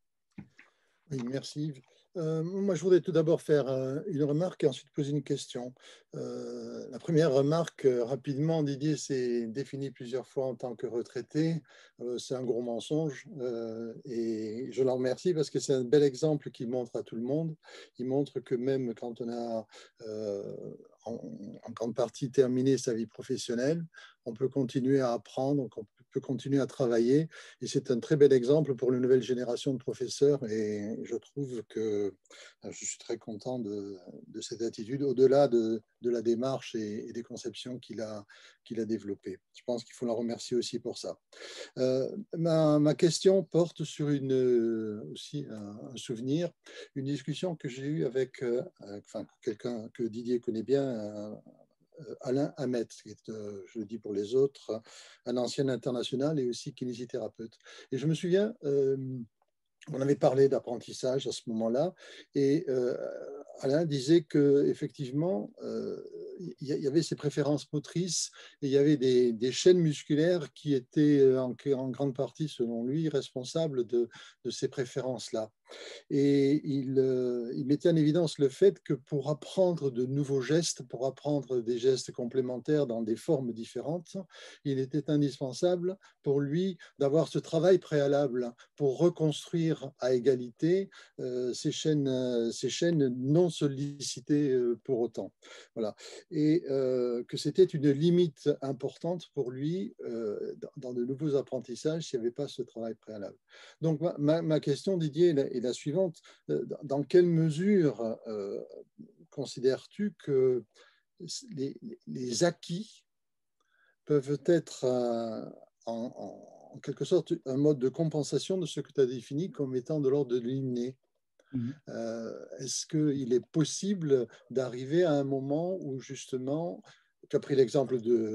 Oui, merci. Euh, moi, je voudrais tout d'abord faire euh, une remarque et ensuite poser une question. Euh, la première remarque, euh, rapidement, Didier s'est défini plusieurs fois en tant que retraité. Euh, c'est un gros mensonge euh, et je l'en remercie parce que c'est un bel exemple qu'il montre à tout le monde. Il montre que même quand on a euh, en, en grande partie terminé sa vie professionnelle, on peut continuer à apprendre, on peut continuer à travailler. Et c'est un très bel exemple pour une nouvelle génération de professeurs. Et je trouve que je suis très content de, de cette attitude, au-delà de, de la démarche et, et des conceptions qu'il a, qu'il a développées. Je pense qu'il faut l'en remercier aussi pour ça. Euh, ma, ma question porte sur une, aussi un, un souvenir, une discussion que j'ai eue avec euh, enfin, quelqu'un que Didier connaît bien, euh, Alain Hamet, qui est, euh, je le dis pour les autres, un ancien international et aussi kinésithérapeute. Et je me souviens, euh, on avait parlé d'apprentissage à ce moment-là, et euh, Alain disait qu'effectivement, euh, il y avait ses préférences motrices et il y avait des, des chaînes musculaires qui étaient en, en grande partie, selon lui, responsables de, de ces préférences-là. Et il, euh, il mettait en évidence le fait que pour apprendre de nouveaux gestes, pour apprendre des gestes complémentaires dans des formes différentes, il était indispensable pour lui d'avoir ce travail préalable pour reconstruire à égalité euh, ces chaînes, euh, ces chaînes non sollicitées euh, pour autant. Voilà. Et euh, que c'était une limite importante pour lui euh, dans, dans de nouveaux apprentissages s'il n'y avait pas ce travail préalable. Donc ma, ma, ma question, Didier, est la suivante. Dans quelle mesure euh, considères-tu que les, les acquis peuvent être euh, en, en quelque sorte un mode de compensation de ce que tu as défini comme étant de l'ordre de l'inné? Mmh. Euh, est-ce qu'il est possible d'arriver à un moment où justement, tu as pris l'exemple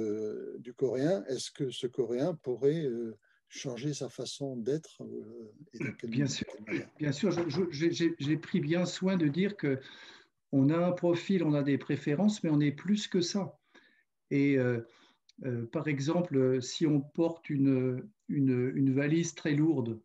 du coréen, est-ce que ce coréen pourrait euh, changer sa façon d'être euh, et dans quelle, bien sûr, quelle manière? Bien sûr, j'ai pris bien soin de dire qu'on a un profil, on a des préférences, mais on est plus que ça. Et euh, euh, par exemple, si on porte une, une, une valise très lourde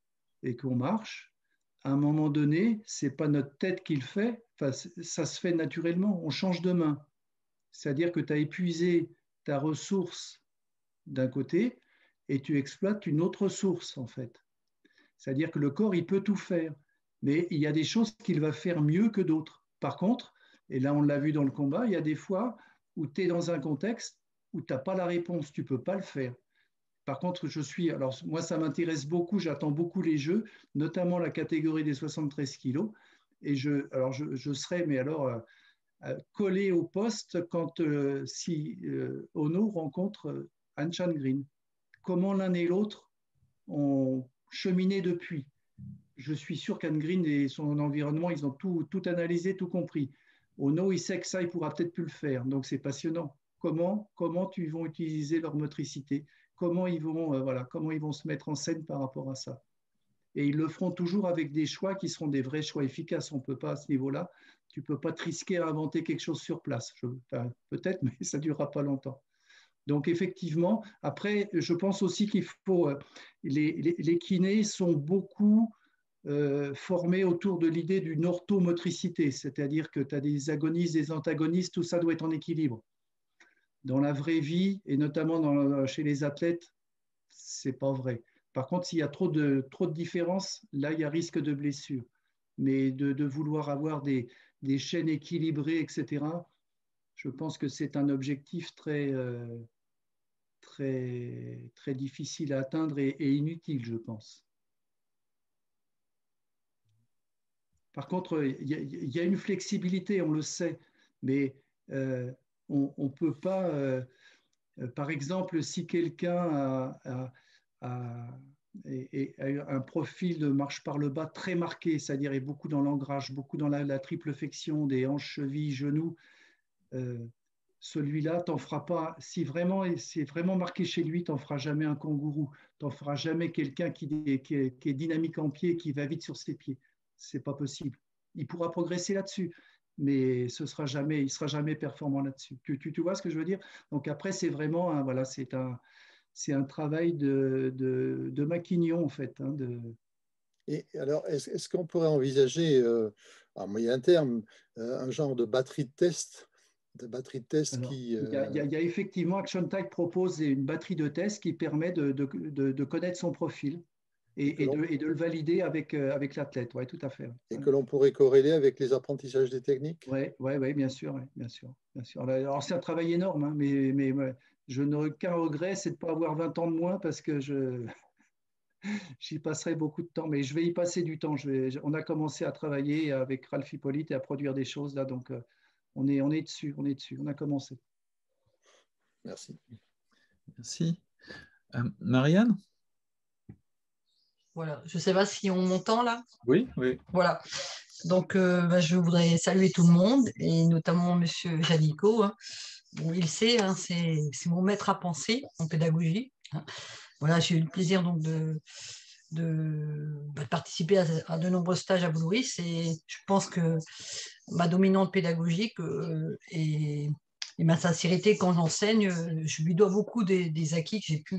et qu'on marche, à un moment donné, ce n'est pas notre tête qui le fait, enfin, ça se fait naturellement, on change de main. C'est-à-dire que tu as épuisé ta ressource d'un côté et tu exploites une autre source, en fait. C'est-à-dire que le corps, il peut tout faire, mais il y a des choses qu'il va faire mieux que d'autres. Par contre, Et là, on l'a vu dans le combat, il y a des fois où tu es dans un contexte où tu n'as pas la réponse, tu ne peux pas le faire. Par contre, je suis, alors moi, ça m'intéresse beaucoup, j'attends beaucoup les jeux, notamment la catégorie des soixante-treize kilos. Et je, alors je, je serai, mais alors, euh, collé au poste quand euh, si euh, Ono rencontre euh, Anchan Green. Comment l'un et l'autre ont cheminé depuis. Je suis sûr qu'Anne Green et son environnement, ils ont tout, tout analysé, tout compris. Ono, il sait que ça, il pourra peut-être plus le faire. Donc, c'est passionnant. Comment, comment ils vont utiliser leur motricité? Comment ils vont, euh, voilà, comment ils vont se mettre en scène par rapport à ça? Et ils le feront toujours avec des choix qui seront des vrais choix efficaces. On ne peut pas, à ce niveau-là, tu ne peux pas te risquer à inventer quelque chose sur place. Enfin, peut-être, mais ça ne durera pas longtemps. Donc, effectivement, après, je pense aussi qu'il faut... Les, les, les kinés sont beaucoup euh, formés autour de l'idée d'une orthomotricité, c'est-à-dire que tu as des agonistes, des antagonistes, tout ça doit être en équilibre. Dans la vraie vie, et notamment dans, chez les athlètes, ce n'est pas vrai. Par contre, s'il y a trop de, trop de différences, là, il y a risque de blessure. Mais de, de vouloir avoir des, des chaînes équilibrées, et cetera, je pense que c'est un objectif très... Euh, Très, très difficile à atteindre et, et inutile, je pense. Par contre, il y, y a une flexibilité, on le sait, mais euh, on ne peut pas, euh, par exemple, si quelqu'un a, a, a, a un profil de marche par le bas très marqué, c'est-à-dire est beaucoup dans l'ancrage, beaucoup dans la, la triple flexion des hanches, chevilles, genoux, euh, celui-là, t'en feras pas. Si vraiment c'est vraiment marqué chez lui, t'en feras jamais un kangourou. T'en feras jamais quelqu'un qui, qui, est, qui est dynamique en pied, qui va vite sur ses pieds. C'est pas possible. Il pourra progresser là-dessus, mais ce sera jamais, il sera jamais performant là-dessus. Tu, tu, tu vois ce que je veux dire? Donc après, c'est vraiment un, voilà, c'est un, c'est un travail de, de, de maquignon en fait. Hein, de... Et alors, est-ce, est-ce qu'on pourrait envisager euh, à moyen terme euh, un genre de batterie de test? De batterie de test Alors, qui. Euh... Il, y a, il, y a, il y a effectivement, Action Tag propose une batterie de tests qui permet de, de, de, de connaître son profil et, et, de, et de le valider avec, avec l'athlète. Oui, tout à fait. Et que l'on pourrait corréler avec les apprentissages des techniques? Oui, ouais, ouais, bien sûr, ouais, bien sûr, bien sûr. Alors, c'est un travail énorme, hein, mais, mais ouais, je n'aurais qu'un regret, c'est de ne pas avoir vingt ans de moins parce que je. J'y passerai beaucoup de temps, mais je vais y passer du temps. Je vais, on a commencé à travailler avec Ralph Hippolyte et à produire des choses là, donc. Euh, On est, on est dessus, on est dessus, on a commencé. Merci. Merci. Euh, Marianne? Voilà, je ne sais pas si on m'entend là. Oui, oui. Voilà. Donc, euh, bah, je voudrais saluer tout le monde, et notamment M. Jalico. Hein. Bon, il sait, hein, c'est, c'est mon maître à penser en pédagogie. Hein. Voilà, j'ai eu le plaisir donc de, de, bah, de participer à, à de nombreux stages à Boulouris, et je pense que ma dominante pédagogique euh, et, et ma sincérité quand j'enseigne, je lui dois beaucoup des, des acquis que j'ai pu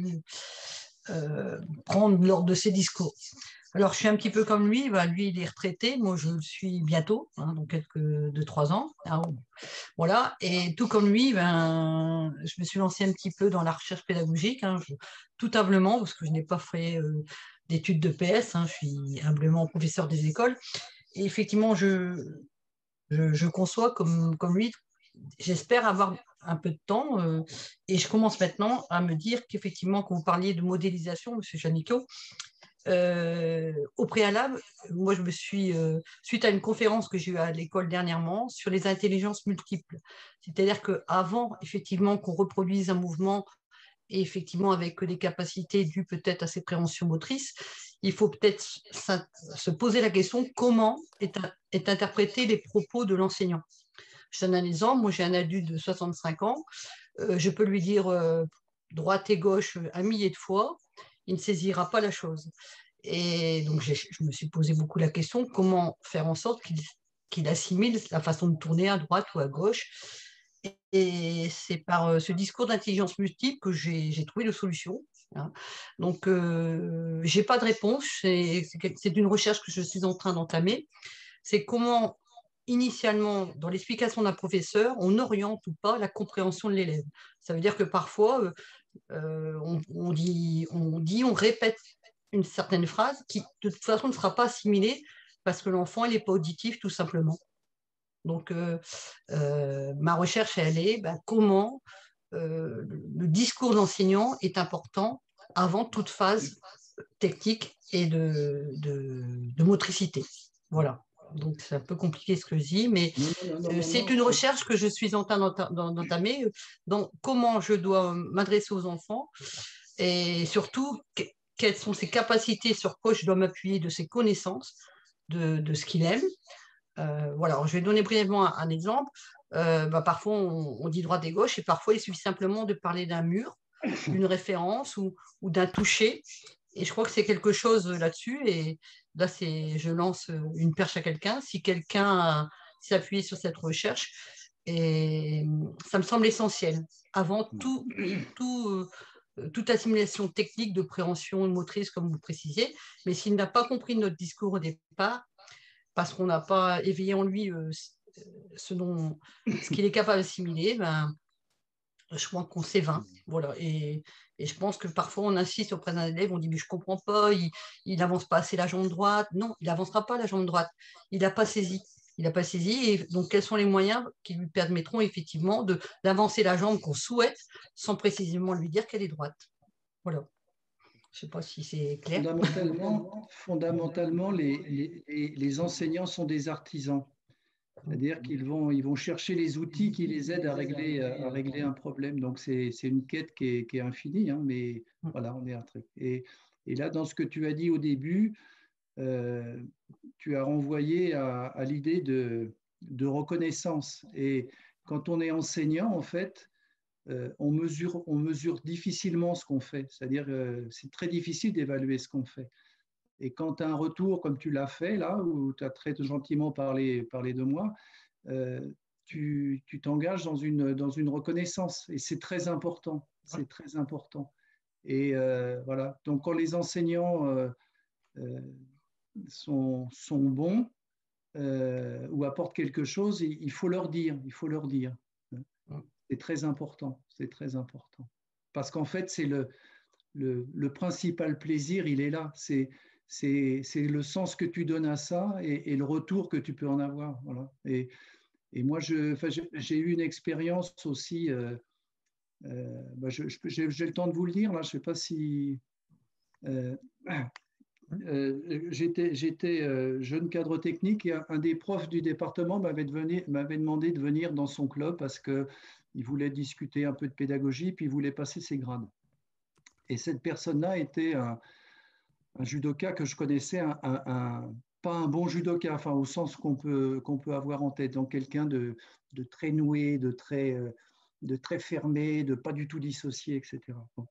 euh, prendre lors de ses discours. Alors, je suis un petit peu comme lui. Bah, lui, il est retraité. Moi, je le suis bientôt, hein, dans quelques deux, trois ans. Ah, voilà. Et tout comme lui, ben, je me suis lancée un petit peu dans la recherche pédagogique, hein, je, tout humblement, parce que je n'ai pas fait euh, d'études de P S. Hein, je suis humblement professeur des écoles. Et effectivement, je, je, je conçois comme, comme lui. J'espère avoir un peu de temps euh, et je commence maintenant à me dire qu'effectivement, quand vous parliez de modélisation, M. Janico, Euh, au préalable, moi je me suis, euh, suite à une conférence que j'ai eue à l'école dernièrement sur les intelligences multiples, c'est-à-dire qu'avant effectivement qu'on reproduise un mouvement et effectivement avec des capacités dues peut-être à ces préhensions motrices, il faut peut-être se poser la question comment est, est interprété les propos de l'enseignant. Je donne un exemple, moi j'ai un adulte de soixante-cinq ans, euh, je peux lui dire euh, droite et gauche un millier de fois, il ne saisira pas la chose. Et donc, je me suis posé beaucoup la question, comment faire en sorte qu'il qu'il assimile la façon de tourner à droite ou à gauche. Et, et c'est par ce discours d'intelligence multiple que j'ai trouvé de solution. Hein. Donc, euh, je n'ai pas de réponse. C'est une recherche que je suis en train d'entamer. C'est comment, initialement, dans l'explication d'un professeur, on oriente ou pas la compréhension de l'élève. Ça veut dire que parfois, euh, Euh, on, on, dit, on dit, on répète une certaine phrase qui, de toute façon, ne sera pas assimilée parce que l'enfant, il n'est pas auditif, tout simplement. Donc, euh, euh, ma recherche, elle est ben, comment euh, le discours d'enseignant est important avant toute phase technique et de, de, de motricité. Voilà. Donc, c'est un peu compliqué ce que je dis, mais Non, non, non, euh, non, c'est non, une c'est- recherche que je suis en train d'enta- d'en- d'entamer euh, dans comment je dois m'adresser aux enfants et surtout que- quelles sont ses capacités, sur quoi je dois m'appuyer de ses connaissances, de, de ce qu'il aime. Euh, voilà, alors, je vais donner brièvement un, un exemple. Euh, bah, parfois, on, on dit droite et gauche, et parfois, il suffit simplement de parler d'un mur, d'une référence ou, ou d'un toucher. Et je crois que c'est quelque chose là-dessus. Et là, c'est, je lance une perche à quelqu'un. Si quelqu'un s'appuie sur cette recherche, et ça me semble essentiel. Avant tout, tout, euh, toute assimilation technique de préhension motrice, comme vous précisiez. Mais s'il n'a pas compris notre discours au départ, parce qu'on n'a pas éveillé en lui euh, ce, dont, ce qu'il est capable d'assimiler, ben, je crois qu'on s'évain. Voilà. Et, et je pense que parfois on insiste auprès d'un élève, on dit mais je ne comprends pas, il n'avance pas assez la jambe droite. Non, il n'avancera pas la jambe droite. Il n'a pas saisi. Il n'a pas saisi. Et donc, quels sont les moyens qui lui permettront effectivement de, d'avancer la jambe qu'on souhaite sans précisément lui dire qu'elle est droite. Voilà. Je ne sais pas si c'est clair. Fondamentalement, fondamentalement les, les, les enseignants sont des artisans. C'est-à-dire qu'ils vont, ils vont chercher les outils qui les aident à régler, à régler un problème. Donc, c'est une quête qui est, qui est infinie, hein, mais voilà, on est un truc. Et, et là, dans ce que tu as dit au début, euh, tu as renvoyé à, à l'idée de, de reconnaissance. Et quand on est enseignant, en fait, euh, on, mesure, on mesure difficilement ce qu'on fait. C'est-à-dire que euh, c'est très difficile d'évaluer ce qu'on fait. Et quand tu as un retour, comme tu l'as fait là, où tu as très gentiment parlé, parlé de moi, euh, tu t'engages dans une, dans une reconnaissance. Et c'est très important. C'est très important. Et euh, voilà. Donc, quand les enseignants euh, euh, sont, sont bons euh, ou apportent quelque chose, il, il faut leur dire. Il faut leur dire. C'est très important. C'est très important. Parce qu'en fait, c'est le, le, le principal plaisir, il est là. C'est c'est le sens que tu donnes à ça et, et le retour que tu peux en avoir. Voilà. Et, et moi, j'ai eu une expérience aussi, euh, euh, bah j'ai le temps de vous le dire, là, je ne sais pas si... Euh, euh, J'étais euh, jeune cadre technique et un, un des profs du département m'avait demandé de venir dans son club parce qu'il voulait discuter un peu de pédagogie puis il voulait passer ses grades. Et cette personne-là était un un judoka que je connaissais, un, un, un, pas un bon judoka, enfin, au sens qu'on peut, qu'on peut avoir en tête, donc quelqu'un de, de très noué, de très, de très fermé, de pas du tout dissocié, et cetera. Bon.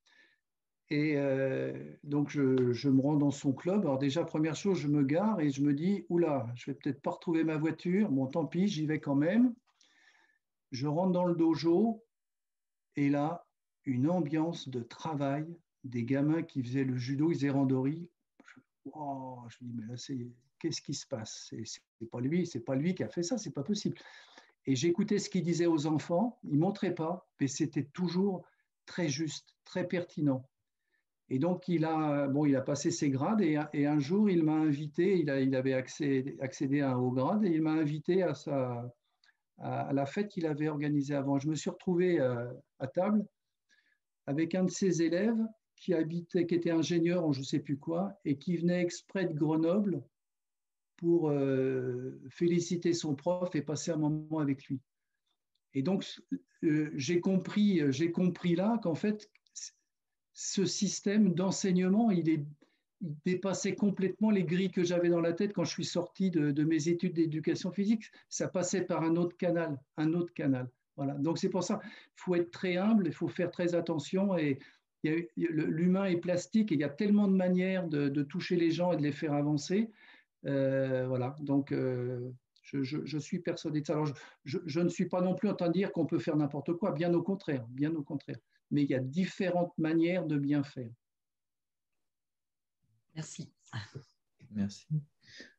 Et euh, donc, je, je me rends dans son club. Alors déjà, première chose, je me gare et je me dis, oula, je vais peut-être pas retrouver ma voiture. Bon, tant pis, j'y vais quand même. Je rentre dans le dojo et là, une ambiance de travail, des gamins qui faisaient le judo, ils faisaient randori. Oh, je me dis, mais là, qu'est-ce qui se passe? C'est pas lui, c'est pas lui qui a fait ça, c'est pas possible. Et j'écoutais ce qu'il disait aux enfants, il montrait pas, mais c'était toujours très juste, très pertinent. Et donc, il a, bon, il a passé ses grades et, et un jour, il m'a invité, il, a, il avait accédé, accédé à un haut grade et il m'a invité à, sa, à la fête qu'il avait organisée avant. Je me suis retrouvé à, à table avec un de ses élèves qui habitait, qui était ingénieur en je ne sais plus quoi, et qui venait exprès de Grenoble pour euh, féliciter son prof et passer un moment avec lui. Et donc, euh, j'ai compris, j'ai compris là qu'en fait, ce système d'enseignement, il, est, il dépassait complètement les grilles que j'avais dans la tête quand je suis sorti de, de mes études d'éducation physique. Ça passait par un autre canal, un autre canal. Voilà. Donc, c'est pour ça, il faut être très humble, il faut faire très attention et l'humain est plastique et il y a tellement de manières de, de toucher les gens et de les faire avancer. Euh, voilà, donc euh, je, je, je suis persuadé de ça. Alors, je, je, je ne suis pas non plus en train de dire qu'on peut faire n'importe quoi, bien au contraire, bien au contraire. Mais il y a différentes manières de bien faire. Merci. Merci. Guy ?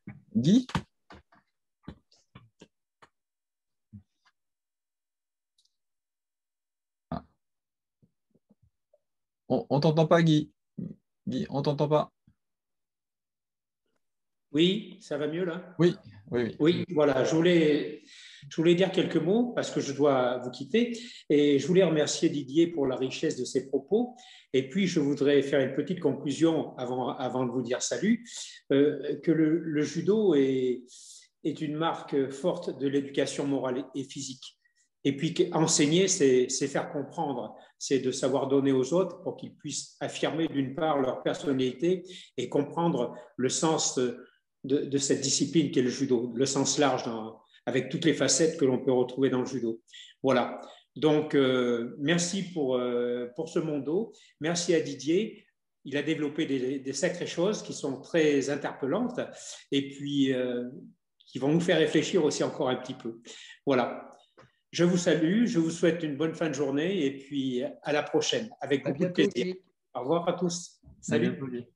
On ne t'entend pas, Guy. Guy, on ne t'entend pas. Oui, ça va mieux là? Oui, Oui, oui. Oui, voilà, je voulais, je voulais dire quelques mots parce que je dois vous quitter et je voulais remercier Didier pour la richesse de ses propos et puis je voudrais faire une petite conclusion avant, avant de vous dire salut, euh, que le, le judo est, est une marque forte de l'éducation morale et physique. Et puis enseigner, c'est faire comprendre, c'est de savoir donner aux autres pour qu'ils puissent affirmer d'une part leur personnalité et comprendre le sens de, de, de cette discipline qu'est le judo, le sens large dans, avec toutes les facettes que l'on peut retrouver dans le judo. Voilà. Donc, euh, merci pour, euh, pour ce mondo. Merci à Didier. Il a développé des, des sacrées choses qui sont très interpellantes et puis euh, qui vont nous faire réfléchir aussi encore un petit peu. Voilà. Je vous salue, je vous souhaite une bonne fin de journée et puis à la prochaine avec beaucoup de plaisir. Guy. Au revoir à tous. Salut. À bientôt,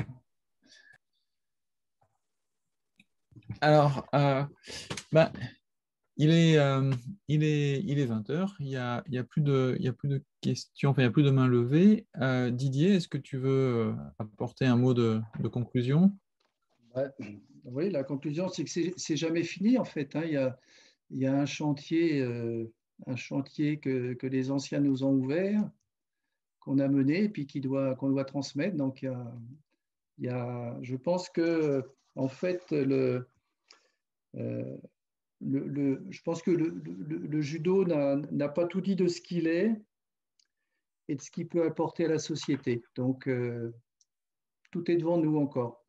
Alors, euh, bah, il, est, euh, il, est, il est vingt heures, il n'y a, il y a, plus de, il y a plus de questions, enfin, il n'y a plus de mains levées. Euh, Didier, est-ce que tu veux apporter un mot de, de conclusion? Ouais, oui, la conclusion, c'est que c'est jamais fini en fait. Hein. Il y a, Il y a un chantier, euh, un chantier que, que les anciens nous ont ouvert, qu'on a mené et puis qui doit, qu'on doit transmettre. Donc, il y a, il y a, je pense que, en fait, le, euh, le, le, je pense que le, le, le judo n'a pas tout dit de ce qu'il est et de ce qu'il peut apporter à la société. Donc, euh, tout est devant nous encore.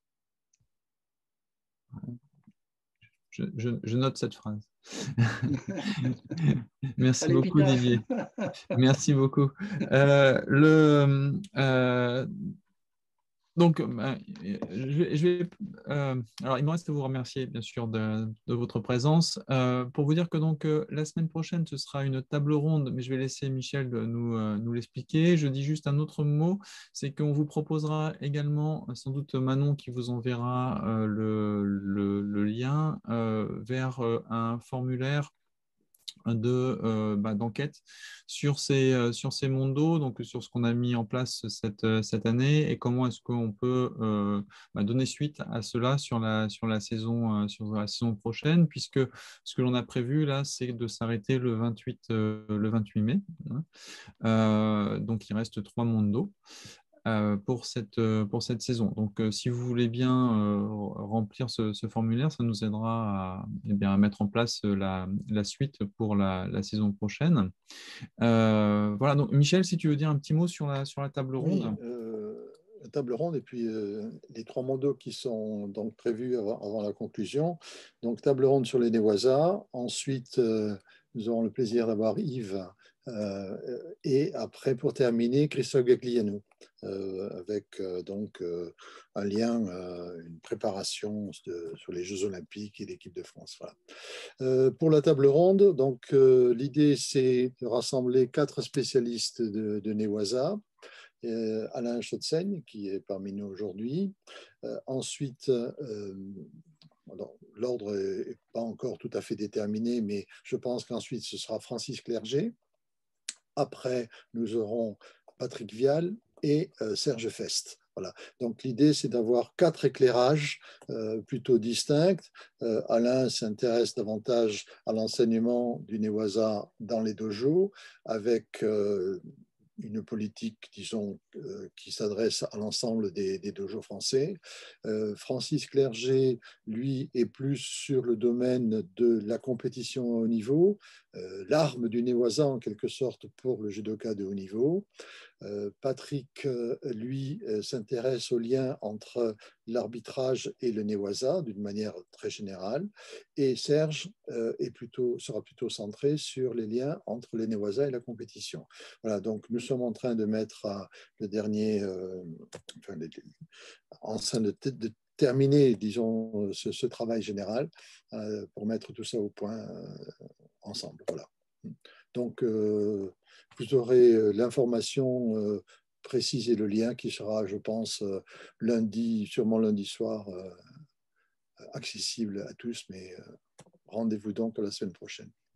Je, je, je note cette phrase. Merci Allez, beaucoup, Pita. Didier. Merci beaucoup. Euh, le, euh, donc, euh, je vais, je vais euh, alors, il me reste à vous remercier, bien sûr, de, de votre présence. Euh, pour vous dire que donc, euh, la semaine prochaine, ce sera une table ronde, mais je vais laisser Michel nous, euh, nous l'expliquer. Je dis juste un autre mot, c'est qu'on vous proposera également, sans doute Manon qui vous enverra euh, le, le, le lien euh, vers euh, un formulaire de euh, bah, d'enquête sur ces euh, sur ces mondos, donc sur ce qu'on a mis en place cette cette année et comment est-ce qu'on peut euh, bah, donner suite à cela sur la sur la saison euh, sur la saison prochaine, puisque ce que l'on a prévu là, c'est de s'arrêter le vingt-huit euh, le vingt-huit mai. Hein. Euh, donc il reste trois mondos pour cette, pour cette saison. Donc, euh, si vous voulez bien euh, remplir ce, ce formulaire, ça nous aidera à, eh bien, à mettre en place la, la suite pour la, la saison prochaine. Euh, voilà, donc Michel, si tu veux dire un petit mot sur la, sur la table ronde. Oui, euh, la table ronde et puis euh, les trois mondos qui sont donc prévus avant, avant la conclusion. Donc, table ronde sur les Newaza. Ensuite, euh, nous aurons le plaisir d'avoir Yves. Euh, et après, pour terminer, Christophe Gagliano, euh, avec euh, donc euh, un lien, euh, une préparation de, sur les Jeux Olympiques et l'équipe de France. Voilà. Euh, pour la table ronde, donc euh, l'idée c'est de rassembler quatre spécialistes de, de Newaza. Euh, Alain Chotseigne, qui est parmi nous aujourd'hui. Euh, ensuite, euh, l'ordre n'est pas encore tout à fait déterminé, mais je pense qu'ensuite ce sera Francis Clerget. Après, nous aurons Patrick Vial et euh, Serge Fest. Voilà. Donc l'idée, c'est d'avoir quatre éclairages euh, plutôt distincts. Euh, Alain s'intéresse davantage à l'enseignement du Newaza dans les dojos, avec euh, une politique, disons, euh, qui s'adresse à l'ensemble des, des dojos français. Euh, Francis Clerget, lui, est plus sur le domaine de la compétition à haut niveau, euh, l'arme du Newaza, en quelque sorte, pour le judoka de haut niveau. Euh, Patrick, euh, lui, euh, s'intéresse au lien entre l'arbitrage et le Newaza d'une manière très générale. Et Serge euh, est plutôt, sera plutôt centré sur les liens entre les Newaza et la compétition. Voilà, donc nous sommes en train de mettre euh, le dernier, euh, enfin, les, en train de, de terminer, disons, ce, ce travail général euh, pour mettre tout ça au point euh, ensemble. Voilà. Donc, euh, vous aurez l'information euh, précise et le lien qui sera, je pense, euh, lundi, sûrement lundi soir, euh, accessible à tous, mais euh, rendez-vous donc à la semaine prochaine.